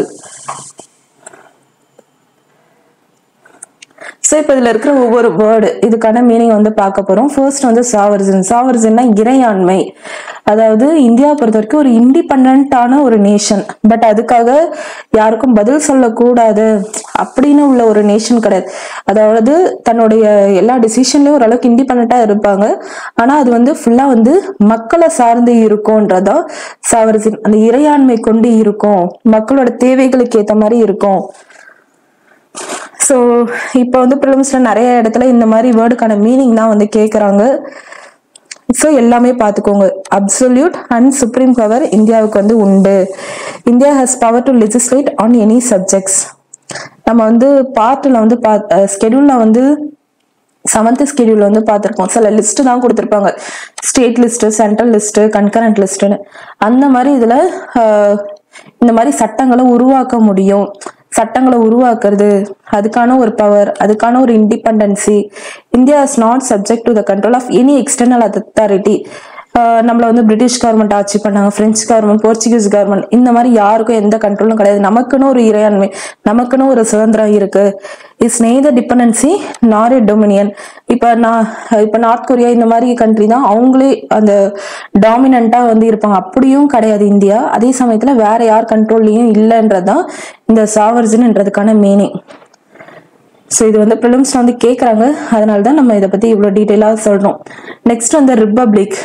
ஸோ இப்போ இதுல இருக்கிற ஒவ்வொரு வேர்டு இதுக்கான மீனிங் வந்து பார்க்க போறோம். ஃபர்ஸ்ட் வந்து சாவர்ஜின். சாவர்ஜின்னா இறையாண்மை. அதாவது இந்தியா பொறுத்த வரைக்கும் ஒரு இண்டிபெண்டான ஒரு நேஷன். பட் அதுக்காக யாருக்கும் பதில் சொல்லக்கூடாது அப்படின்னு உள்ள ஒரு நேஷன் கிடையாது. அதாவது தன்னுடைய எல்லா டிசிஷன்லயும் ஓரளவுக்கு இண்டிபெண்டா இருப்பாங்க. ஆனா அது வந்து ஃபுல்லா வந்து மக்களை சார்ந்து இருக்கும்ன்றதான் சாவர்ஜின். அந்த இறையாண்மை கொண்டு இருக்கும், மக்களோட தேவைகளுக்கு ஏற்ற மாதிரி இருக்கும். ஸோ இப்போ வந்து ப்ரிலிம்ஸ்ல நிறைய இடத்துல இந்த மாதிரி வேர்டுக்கான மீனிங் தான் வந்து கேட்குறாங்க. ஸோ எல்லாமே பார்த்துக்கோங்க. அப்சல்யூட் அண்ட் சுப்ரீம் பவர் இந்தியாவுக்கு வந்து உண்டு. India has power to legislate on any subjects. நம்ம வந்து பார்ட்டில் வந்து பா ஸ்கெடியூல்ல வந்து செவன்த் ஸ்கெடியூல் வந்து பார்த்துருப்போம். சில லிஸ்ட் தான் கொடுத்துருப்பாங்க, state list, central list, concurrent லிஸ்ட்னு. அந்த மாதிரி இதுல இந்த மாதிரி சட்டங்களை உருவாக்க முடியும். சட்டங்களை உருவாக்குறது அதுக்கான ஒரு பவர், அதுக்கான ஒரு independency. India is not subject to the control of any external authority. நம்மள வந்து பிரிட்டிஷ் கவர்மெண்ட் ஆட்சி பண்ணாங்க, பிரெஞ்சு கவர்மெண்ட், போர்ச்சுகீஸ் கவர்மெண்ட், இந்த மாதிரி யாருக்கும் எந்த கண்ட்ரோலும் கிடையாது. நமக்குன்னு ஒரு இறையாண்மை, நமக்குன்னு ஒரு சுதந்திரம் இருக்கு. இட்ஸ் நெய்தர் டிபெண்டன்சி நார் எ டொமினியன். இப்ப நான் இப்ப நார்த் கொரியா இந்த மாதிரி கண்ட்ரி தான் அவங்களே அந்த டாமினண்டா வந்து இருப்பாங்க. அப்படியும் கிடையாது இந்தியா. அதே சமயத்துல வேற யார் கண்ட்ரோல்லையும் இல்லைன்றதுதான் இந்த சாவர்ஜின்ன்றதுக்கான மீனிங். ஸோ இது வந்து ப்ரிலிம்ஸ்ல வந்து கேட்கறாங்க, அதனாலதான் நம்ம இதை பத்தி இவ்வளவு டீட்டெயிலா சொல்றோம். நெக்ஸ்ட் வந்து ரிப்பப்ளிக்.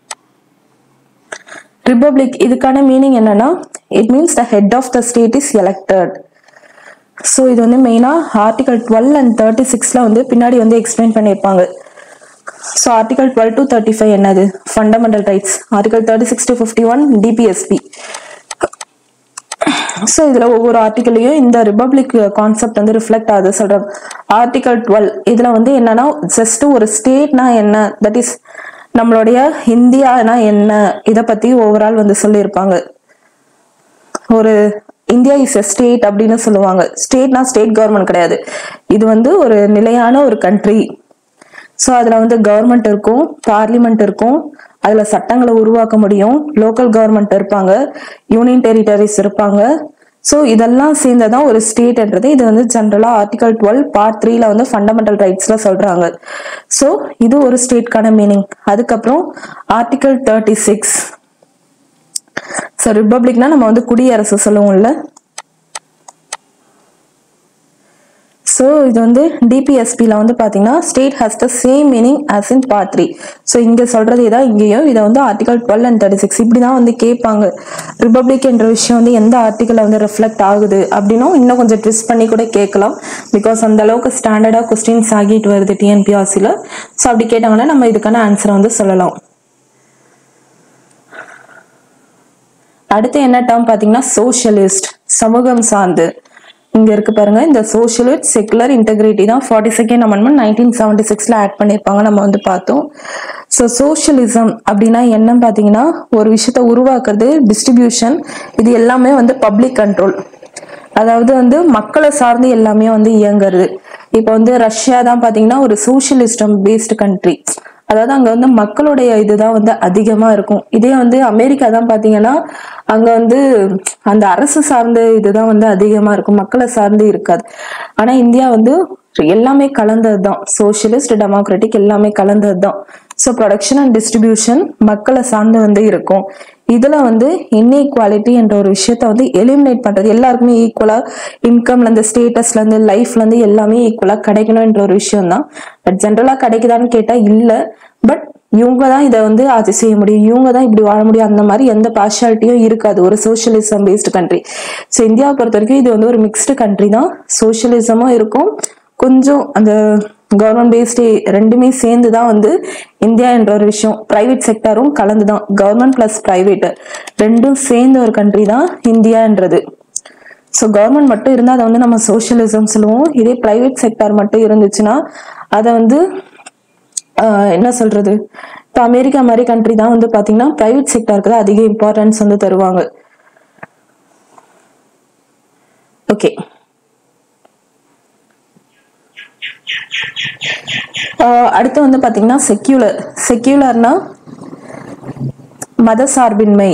ரிப்பப்ளிக் இதுக்கான மீனிங் என்னன்னா, it means the head of the state is elected. So இது வந்து மெயினா ஆர்டிகல் டுவெல் அண்ட் தேர்ட்டி சிக்ஸ்ல வந்து பின்னாடி வந்து எக்ஸ்பிளைன் பண்ணியிருப்பாங்க. So article twelve to thirty five என்னது, fundamental rights. Article thirty six to fifty one DPSP. So இதுல ஒவ்வொரு ஆர்டிகல்லையும் இந்த ரிப்பப்ளிக் கான்செப்ட் வந்து ரிஃப்ளெக்ட் ஆகுது சொல்றாங்க. ஆர்டிகல் டுவெல் இதுல வந்து என்னன்னா, ஜஸ்ட் ஒரு ஸ்டேட்னா என்ன, தட் இஸ் நம்மளுடைய இந்தியானா என்ன, இத பத்தி ஓவரால் வந்து சொல்லியிருப்பாங்க. ஒரு இந்தியா இஸ் எ ஸ்டேட் அப்படின்னு சொல்லுவாங்க. ஸ்டேட்னா ஸ்டேட் கவர்மெண்ட் கிடையாது, இது வந்து ஒரு நிலையான ஒரு கண்ட்ரி. ஸோ அதுல வந்து கவர்மெண்ட் இருக்கும், பார்லிமெண்ட் இருக்கும், அதுல சட்டங்களை உருவாக்க முடியும், லோக்கல் கவர்மெண்ட் இருப்பாங்க, யூனியன் டெரிட்டரிஸ் இருப்பாங்க. ஸோ இதெல்லாம் சேர்ந்ததான் ஒரு ஸ்டேட்ன்றது. இது வந்து ஜென்ரலா ஆர்டிகல் டுவெல் பார்ட் த்ரீல வந்து ஃபண்டமெண்டல் ரைட்ஸ்ல சொல்றாங்க. ஸோ இது ஒரு ஸ்டேட்கான மீனிங். அதுக்கப்புறம் ஆர்டிகல் தேர்ட்டி சிக்ஸ். ஸோ ரிப்பப்ளிக்னா நம்ம வந்து குடியரசு சொல்லுவோம்ல. ஸோ இது வந்து டிபிஎஸ்பியில் வந்து பார்த்தீங்கன்னா state has the same meaning as in part three. So இங்கே சொல்றது இதான் இங்கேயும் இதை வந்து article twelve and thirty six இப்படி தான் வந்து கேட்பாங்க. ரிப்பப்ளிக் என்ற விஷயம் வந்து எந்த ஆர்டிக்கலில் வந்து ரிஃப்ளெக்ட் ஆகுது அப்படின்னும் இன்னும் கொஞ்சம் ட்விஸ்ட் பண்ணி கூட கேட்கலாம். பிகாஸ் அந்த அளவுக்கு ஸ்டாண்டர்டாக கொஸ்டின்ஸ் ஆகிட்டு வருது டிஎன்பிஆர்சியில். ஸோ அப்படி கேட்டாங்கன்னா நம்ம இதுக்கான ஆன்சரை வந்து சொல்லலாம். அடுத்து என்ன டேர்ம் பார்த்தீங்கன்னா சோஷியலிஸ்ட், சமூகம் சார்ந்து. இங்க இருக்கு பாருங்க, இந்த சோஷியலிஸ்ட் செகுலர் இன்டெகிரிட்டி தான் forty second amendment nineteen seventy சிக்ஸ்ல ஆட் பண்ணியிருப்பாங்க, நம்ம வந்து பார்த்தோம். ஸோ சோஷியலிசம் அப்படின்னா என்னன்னு பார்த்தீங்கன்னா, ஒரு விஷயத்த உருவாக்குறது, டிஸ்ட்ரிபியூஷன், இது எல்லாமே வந்து பப்ளிக் கண்ட்ரோல். அதாவது வந்து மக்களை சார்ந்து எல்லாமே வந்து இயங்குறது. இப்போ வந்து ரஷ்யா தான் பார்த்தீங்கன்னா ஒரு சோஷியலிஸ்டம் பேஸ்டு கண்ட்ரி. அதாவது அங்க வந்து மக்களுடைய இதுதான் வந்து அதிகமா இருக்கும். இதே வந்து அமெரிக்கா தான் பாத்தீங்கன்னா அங்க வந்து அந்த அரசு சார்ந்த இதுதான் வந்து அதிகமா இருக்கும், மக்களை சார்ந்து இருக்காது. ஆனா இந்தியா வந்து எல்லாமே கலந்ததுதான், சோசியலிஸ்ட் டெமோக்ராட்டிக் எல்லாமே கலந்ததுதான். ஸோ ப்ரொடக்ஷன் அண்ட் டிஸ்ட்ரிபியூஷன் மக்களை சார்ந்து வந்து இருக்கும். இதுல வந்து இன்இக்வாலிட்டி என்ற ஒரு விஷயத்த வந்து எலிமினேட் பண்றது, எல்லாருக்குமே ஈக்குவலா இன்கம்ல இருந்து ஸ்டேட்டஸ்ல இருந்து லைஃப்ல இருந்து எல்லாமே ஈக்குவலா கிடைக்கணும்ன்ற ஒரு விஷயம் தான். பட் ஜென்ரலா கிடைக்குதான்னு கேட்டா இல்ல. பட் இவங்க தான் இதை வந்து ஆட்சி செய்ய முடியும், இவங்க தான் இப்படி வாழ முடியும், அந்த மாதிரி எந்த பார்ஷாலிட்டியும் இருக்காது ஒரு சோசியலிசம் பேஸ்டு கண்ட்ரி. ஸோ இந்தியாவை பொறுத்த வரைக்கும் இது வந்து ஒரு மிக்ஸ்டு கண்ட்ரி தான். சோசியலிசமும் இருக்கும், கொஞ்சம் அந்த கவர்மெண்ட் பேஸ்டு ரெண்டுமே சேர்ந்து தான் வந்து இந்தியா என்ற ஒரு விஷயம். பிரைவேட் செக்டரும் கலந்துதான், கவர்மெண்ட் பிளஸ் பிரைவேட் ரெண்டும் சேர்ந்த ஒரு கண்ட்ரி தான் இந்தியான்றது. ஸோ கவர்மெண்ட் மட்டும் இருந்தால் அதை வந்து நம்ம சோசியலிசம் சொல்லுவோம். இதே பிரைவேட் செக்டார் மட்டும் இருந்துச்சுன்னா அதை வந்து ஆஹ் என்ன சொல்றது, இப்போ அமெரிக்கா மாதிரி கண்ட்ரி தான் வந்து பாத்தீங்கன்னா பிரைவேட் செக்டாருக்கு தான் அதிக இம்பார்ட்டன்ஸ் வந்து தருவாங்க. ஓகே, அடுத்து வந்து பாத்தீங்கன்னா செக்யூலர். செக்யூலர்னா மத சார்பின்மை.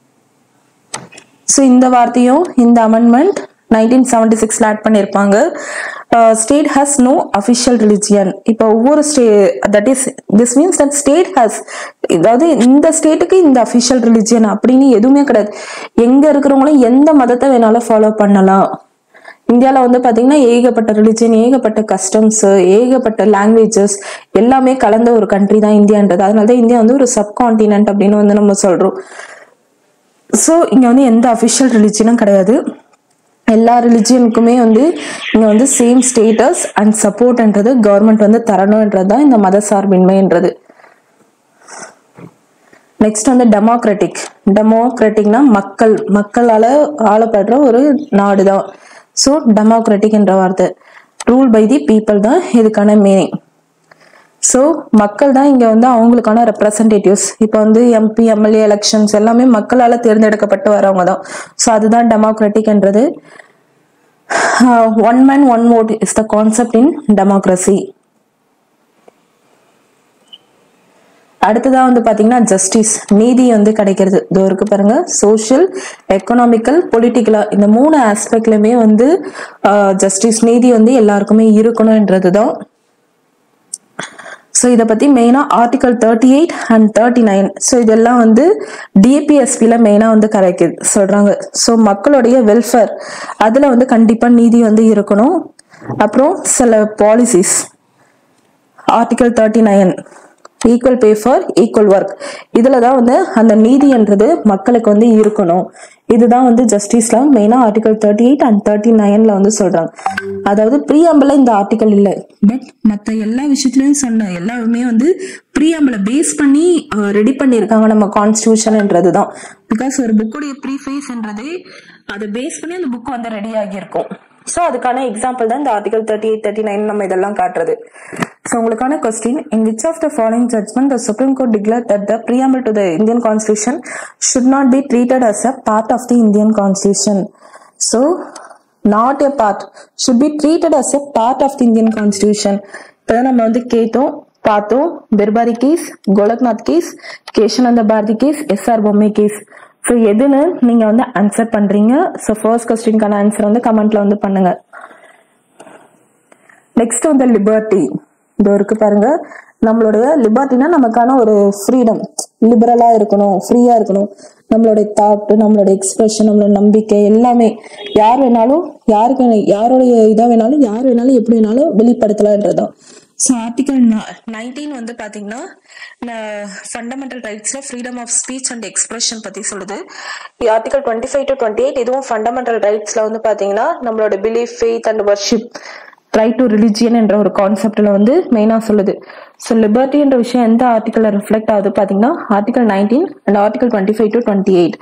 ஸோ இந்த வார்த்தையும் இந்த அமெண்ட்மெண்ட் நைன்டீன் செவன்டி சிக்ஸ்ல ஆட் பண்ணியிருப்பாங்க. State has no official religion. இப்போ ஒவ்வொரு state that is this means that state has, அதாவது இந்த ஸ்டேட்டுக்கு இந்த அஃபிஷியல் ரிலிஜியன் அப்படின்னு எதுவுமே கிடையாது. எங்க இருக்கிறவங்களும் எந்த மதத்தை வேணாலும் ஃபாலோ பண்ணலாம். இந்தியாவில் வந்து பாத்தீங்கன்னா ஏகப்பட்ட ரிலிஜன், ஏகப்பட்ட கஸ்டம்ஸ், ஏகப்பட்ட லாங்குவேஜஸ் எல்லாமே கலந்த ஒரு கண்ட்ரி தான் இந்தியான்றது. அதனாலதான் இந்தியா வந்து ஒரு சப்கான்டினென்ட் அப்படின்னு வந்து நம்ம சொல்றோம். ஸோ இங்க வந்து எந்த அஃபிஷியல் ரிலிஜனும் கிடையாது. எல்லா ரிலிஜியனுக்குமே வந்து இங்க வந்து சேம் ஸ்டேட்டஸ் அண்ட் சப்போர்ட்ன்றது கவர்மெண்ட் வந்து தரணும்ன்றது தான் இந்த மத சார்பின்மைன்றது. நெக்ஸ்ட் வந்து டெமோக்ராட்டிக். டெமோக்ராட்டிக்னா மக்கள், மக்களால ஆளப்படுற ஒரு நாடு தான். ஸோ டெமோக்ராட்டிக் என்ற வார்த்தை, ரூல் பை தி பீப்புள் தான் இதுக்கான மீனிங். ஸோ மக்கள் தான் இங்க வந்து அவங்களுக்கான ரெப்ரசன்டேட்டிவ்ஸ். இப்போ வந்து எம்பி எம்எல்ஏ எலெக்ஷன்ஸ் எல்லாமே மக்களால தேர்ந்தெடுக்கப்பட்டு வரவங்க தான். ஸோ அதுதான் டெமோக்ராட்டிக்ன்றது. One man one vote is the concept in democracy. அடுத்ததா வந்து பாத்தீங்கன்னா ஜஸ்டிஸ், நீதி வந்து கிடைக்கிறது. இதோ இருக்கு பாருங்க, சோஷியல், எக்கனாமிக்கல், பொலிட்டிக்கலா இந்த மூணு ஆஸ்பெக்ட்லயுமே வந்து ஜஸ்டிஸ், நீதி வந்து எல்லாருக்குமே இருக்கணும்ன்றதுதான். ஸோ இதை பத்தி மெயினா article thirty eight and thirty nine so இதெல்லாம் வந்து டிபிஎஸ்பில மெயினா வந்து கரெக்ட் சொல்றாங்க. ஸோ மக்களுடைய வெல்ஃபேர் அதுல வந்து கண்டிப்பா நீதி வந்து இருக்கணும். அப்புறம் சில policies, article thirty nine equal pay for equal work, இதுலதான் வந்து அந்த நீதின்றது மக்களுக்கு வந்து இருக்கணும். இதுதான் வந்து ஜஸ்டிஸ்ல மெயினா article thirty eight and thirty நைன்ல வந்து சொல்றாங்க. அதாவது ப்ரீஆம்பிள் இந்த ஆர்டிகல் இல்ல, பட் மத்த எல்லா விஷயத்திலயும் சொன்ன எல்லாருமே வந்து ப்ரீஆம்பிள பேஸ் பண்ணி ரெடி பண்ணிருக்காங்க நம்ம கான்ஸ்டிடியூஷன்ன்றதுதான். பிகாஸ் ஒரு புக்குடைய ப்ரீஃபேஸ்ன்றதே அதை பேஸ் பண்ணி அந்த புக் வந்து ரெடி ஆகியிருக்கும். ஸோ அதுக்கான எக்ஸாம்பிள் தான் இந்த article thirty eight thirty nine நம்ம இதெல்லாம் காட்டுறது. ஸோ உங்களுக்கான question, in which of the following judgment the Supreme Court declare that the preamble to the Indian Constitution should not be treated as a part of the Indian Constitution? So not a part, should be treated as a part of the Indian Constitution. இப்பதான் நம்ம வந்து கேட்டோம் பார்த்தோம், Berubari case, Golaknath case, Kesavananda Bharati case, S R Bommai case. So எதுன்னு நீங்க வந்து ஆன்சர் பண்றீங்க. ஸோ ஃபர்ஸ்ட் கொஸ்டின்கான ஆன்சர் வந்து கமெண்ட்ல வந்து பண்ணுங்க. நெக்ஸ்ட் வந்து லிபர்ட்டி. இதோ இருக்கு பாருங்க, நம்மளுடைய லிபர்ட்டினா நமக்கான ஒரு ஃப்ரீடம், லிபரலா இருக்கணும், ஃப்ரீயா இருக்கணும். நம்மளுடைய தாட், நம்மளோட எக்ஸ்பிரஷன், நம்மளோட நம்பிக்கை எல்லாமே யார் வேணாலும் யாருக்கு யாருடைய இதா வேணாலும் யார் வேணாலும் எப்படி வேணாலும் வெளிப்படுத்தலாம்ன்றதான். ஸோ ஆர்டிகல் நைன்டீன் வந்து பாத்தீங்கன்னா ஃபண்டமெண்டல் ரைட்ஸ்ல freedom of speech and expression பத்தி சொல்லுது. Article twenty five to twenty eight இதுவும் ஃபண்டமெண்டல் ரைட்ஸ்ல வந்து பாத்தீங்கன்னா நம்மளோட belief, faith and worship, right to religion என்ற ஒரு கான்செப்ட்ல வந்து மெயினா சொல்லுது. ஸோ லிபர்ட்டி என்ற விஷயம் எந்த ஆர்டிகல்ல ரிஃப்ளெக்ட் ஆகுது பாத்தீங்கன்னா article nineteen and article twenty five to twenty eight.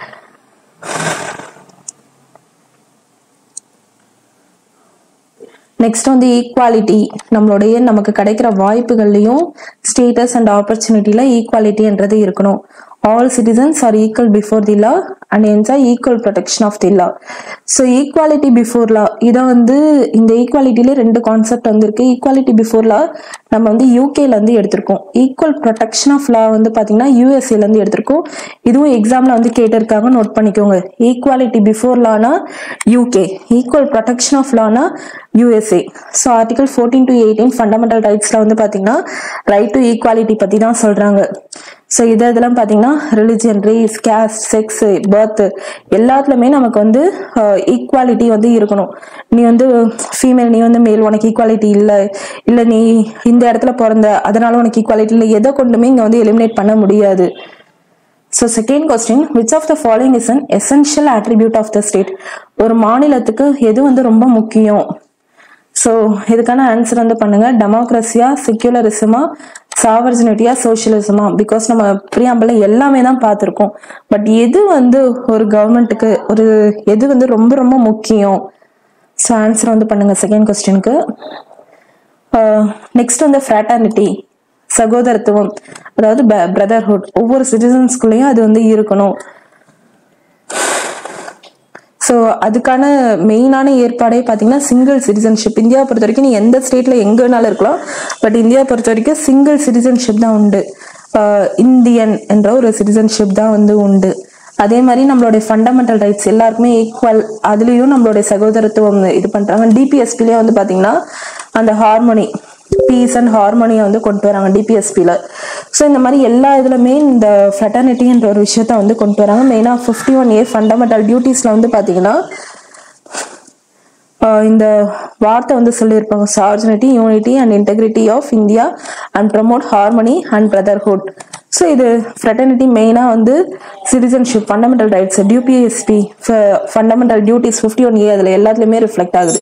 Next வந்து ஈக்குவாலிட்டி, நம்மளுடைய நமக்கு கிடைக்கிற வாய்ப்புகள்லயும் ஸ்டேட்டஸ் அண்ட் ஆப்பர்ச்சுனிட்டில ஈக்குவாலிட்டின்றது இருக்கணும். all citizens are equal before the law and enjoy equal protection of the law. So equality before law இதை வந்து இந்த ஈக்குவாலிட்டியில ரெண்டு கான்செப்ட் வந்திருக்கு. ஈக்குவாலிட்டி பிஃபோர் லா நம்ம வந்து யூகேல இருந்து எடுத்திருக்கோம். ஈக்குவல் ப்ரொடெக்ஷன் ஆஃப் லா வந்து பாத்தீங்கன்னா யூஎஸ்ஏல இருந்து எடுத்திருக்கோம். இதுவும் எக்ஸாம்ல வந்து கேட்டிருக்காங்க, நோட் பண்ணிக்கோங்க. ஈக்குவாலிட்டி பிஃபோர் லானா யூகே, ஈக்குவல் ப்ரொடெக்ஷன் ஆஃப் லானா USA. So article fourteen to eighteen fundamental ரைட்ஸ்ல வந்து பாத்தீங்கன்னா ரைட் டு ஈக்குவாலிட்டி பத்தி தான் சொல்றாங்க. ஸோ இது இதெல்லாம் பார்த்தீங்கன்னா religion, race, caste, sex, birth எல்லாத்துலயுமே நமக்கு வந்து ஈக்குவாலிட்டி வந்து இருக்கணும். நீ வந்து ஃபீமேல், நீ வந்து மேல், உனக்கு ஈக்குவாலிட்டி இல்லை, இல்லை நீ இந்த இடத்துல பிறந்த அதனால உனக்கு ஈக்குவாலிட்டி இல்லை, எதை கொண்டுமே இங்கே வந்து எலிமினேட் பண்ண முடியாது. So second question, which of the following is an essential attribute of the state? ஒரு மாநிலத்துக்கு எது வந்து ரொம்ப முக்கியம்? ஸோ இதுக்கான ஆன்சர் வந்து பண்ணுங்க. டெமோக்ரஸியா, செக்யூலரிசமா, சாவர்ஜினிட்டியா, சோசியலிசமா? பிகாஸ் நம்ம பிரியாம்பிள் எல்லாமே தான் பார்த்துருக்கோம். பட் எது வந்து ஒரு கவர்மெண்ட்டுக்கு ஒரு எது வந்து ரொம்ப ரொம்ப முக்கியம்? ஸோ ஆன்சர் வந்து பண்ணுங்க செகண்ட் கொஸ்டினுக்கு. நெக்ஸ்ட் வந்து ஃப்ராட்டர்னிட்டி, சகோதரத்துவம், அதாவது பிரதர்ஹுட், ஒவ்வொரு சிட்டிசன்ஸ்குள்ளேயும் அது வந்து இருக்கணும். ஸோ அதுக்கான மெயினான ஏற்பாடே பார்த்தீங்கன்னா சிங்கிள் சிட்டிசன்ஷிப். இந்தியாவை பொறுத்த வரைக்கும் நீ எந்த ஸ்டேட்ல எங்கனாலும் இருக்கலாம், பட் இந்தியா பொறுத்த வரைக்கும் சிங்கிள் சிட்டிசன்ஷிப் தான் உண்டு. இந்தியன் என்ற ஒரு சிட்டிசன்ஷிப் தான் வந்து உண்டு. அதே மாதிரி நம்மளுடைய ஃபண்டமெண்டல் ரைட்ஸ் எல்லாருக்குமே ஈக்குவல், அதுலேயும் நம்மளுடைய சகோதரத்துவம் இது பண்றாங்க. டிபிஎஸ்பிலேயே வந்து பார்த்தீங்கன்னா அந்த ஹார்மோனி, பீஸ் அண்ட் ஹார்மோனியை வந்து கொண்டு வராங்க டிபிஎஸ்பியில். ஸோ இந்த மாதிரி எல்லா இதுலையுமே இந்த ஃப்ரெட்டர்னிட்டின்ற ஒரு விஷயத்த வந்து கொண்டு வராங்க. மெயினாக ஃபிஃப்டி ஒன் ஏ ஃபண்டமெண்டல் டியூட்டிஸில் வந்து பார்த்தீங்கன்னா இந்த வார்த்தை வந்து சொல்லியிருப்பாங்க, sovereignty, unity and integrity of India and promote harmony and brotherhood. So இது ஃப்ரெட்டர்னிட்டி மெயினாக வந்து citizenship, fundamental rights, DPSP, fundamental duties fifty one A அதில் எல்லாத்துலேயுமே ரிஃப்ளெக்ட் ஆகுது.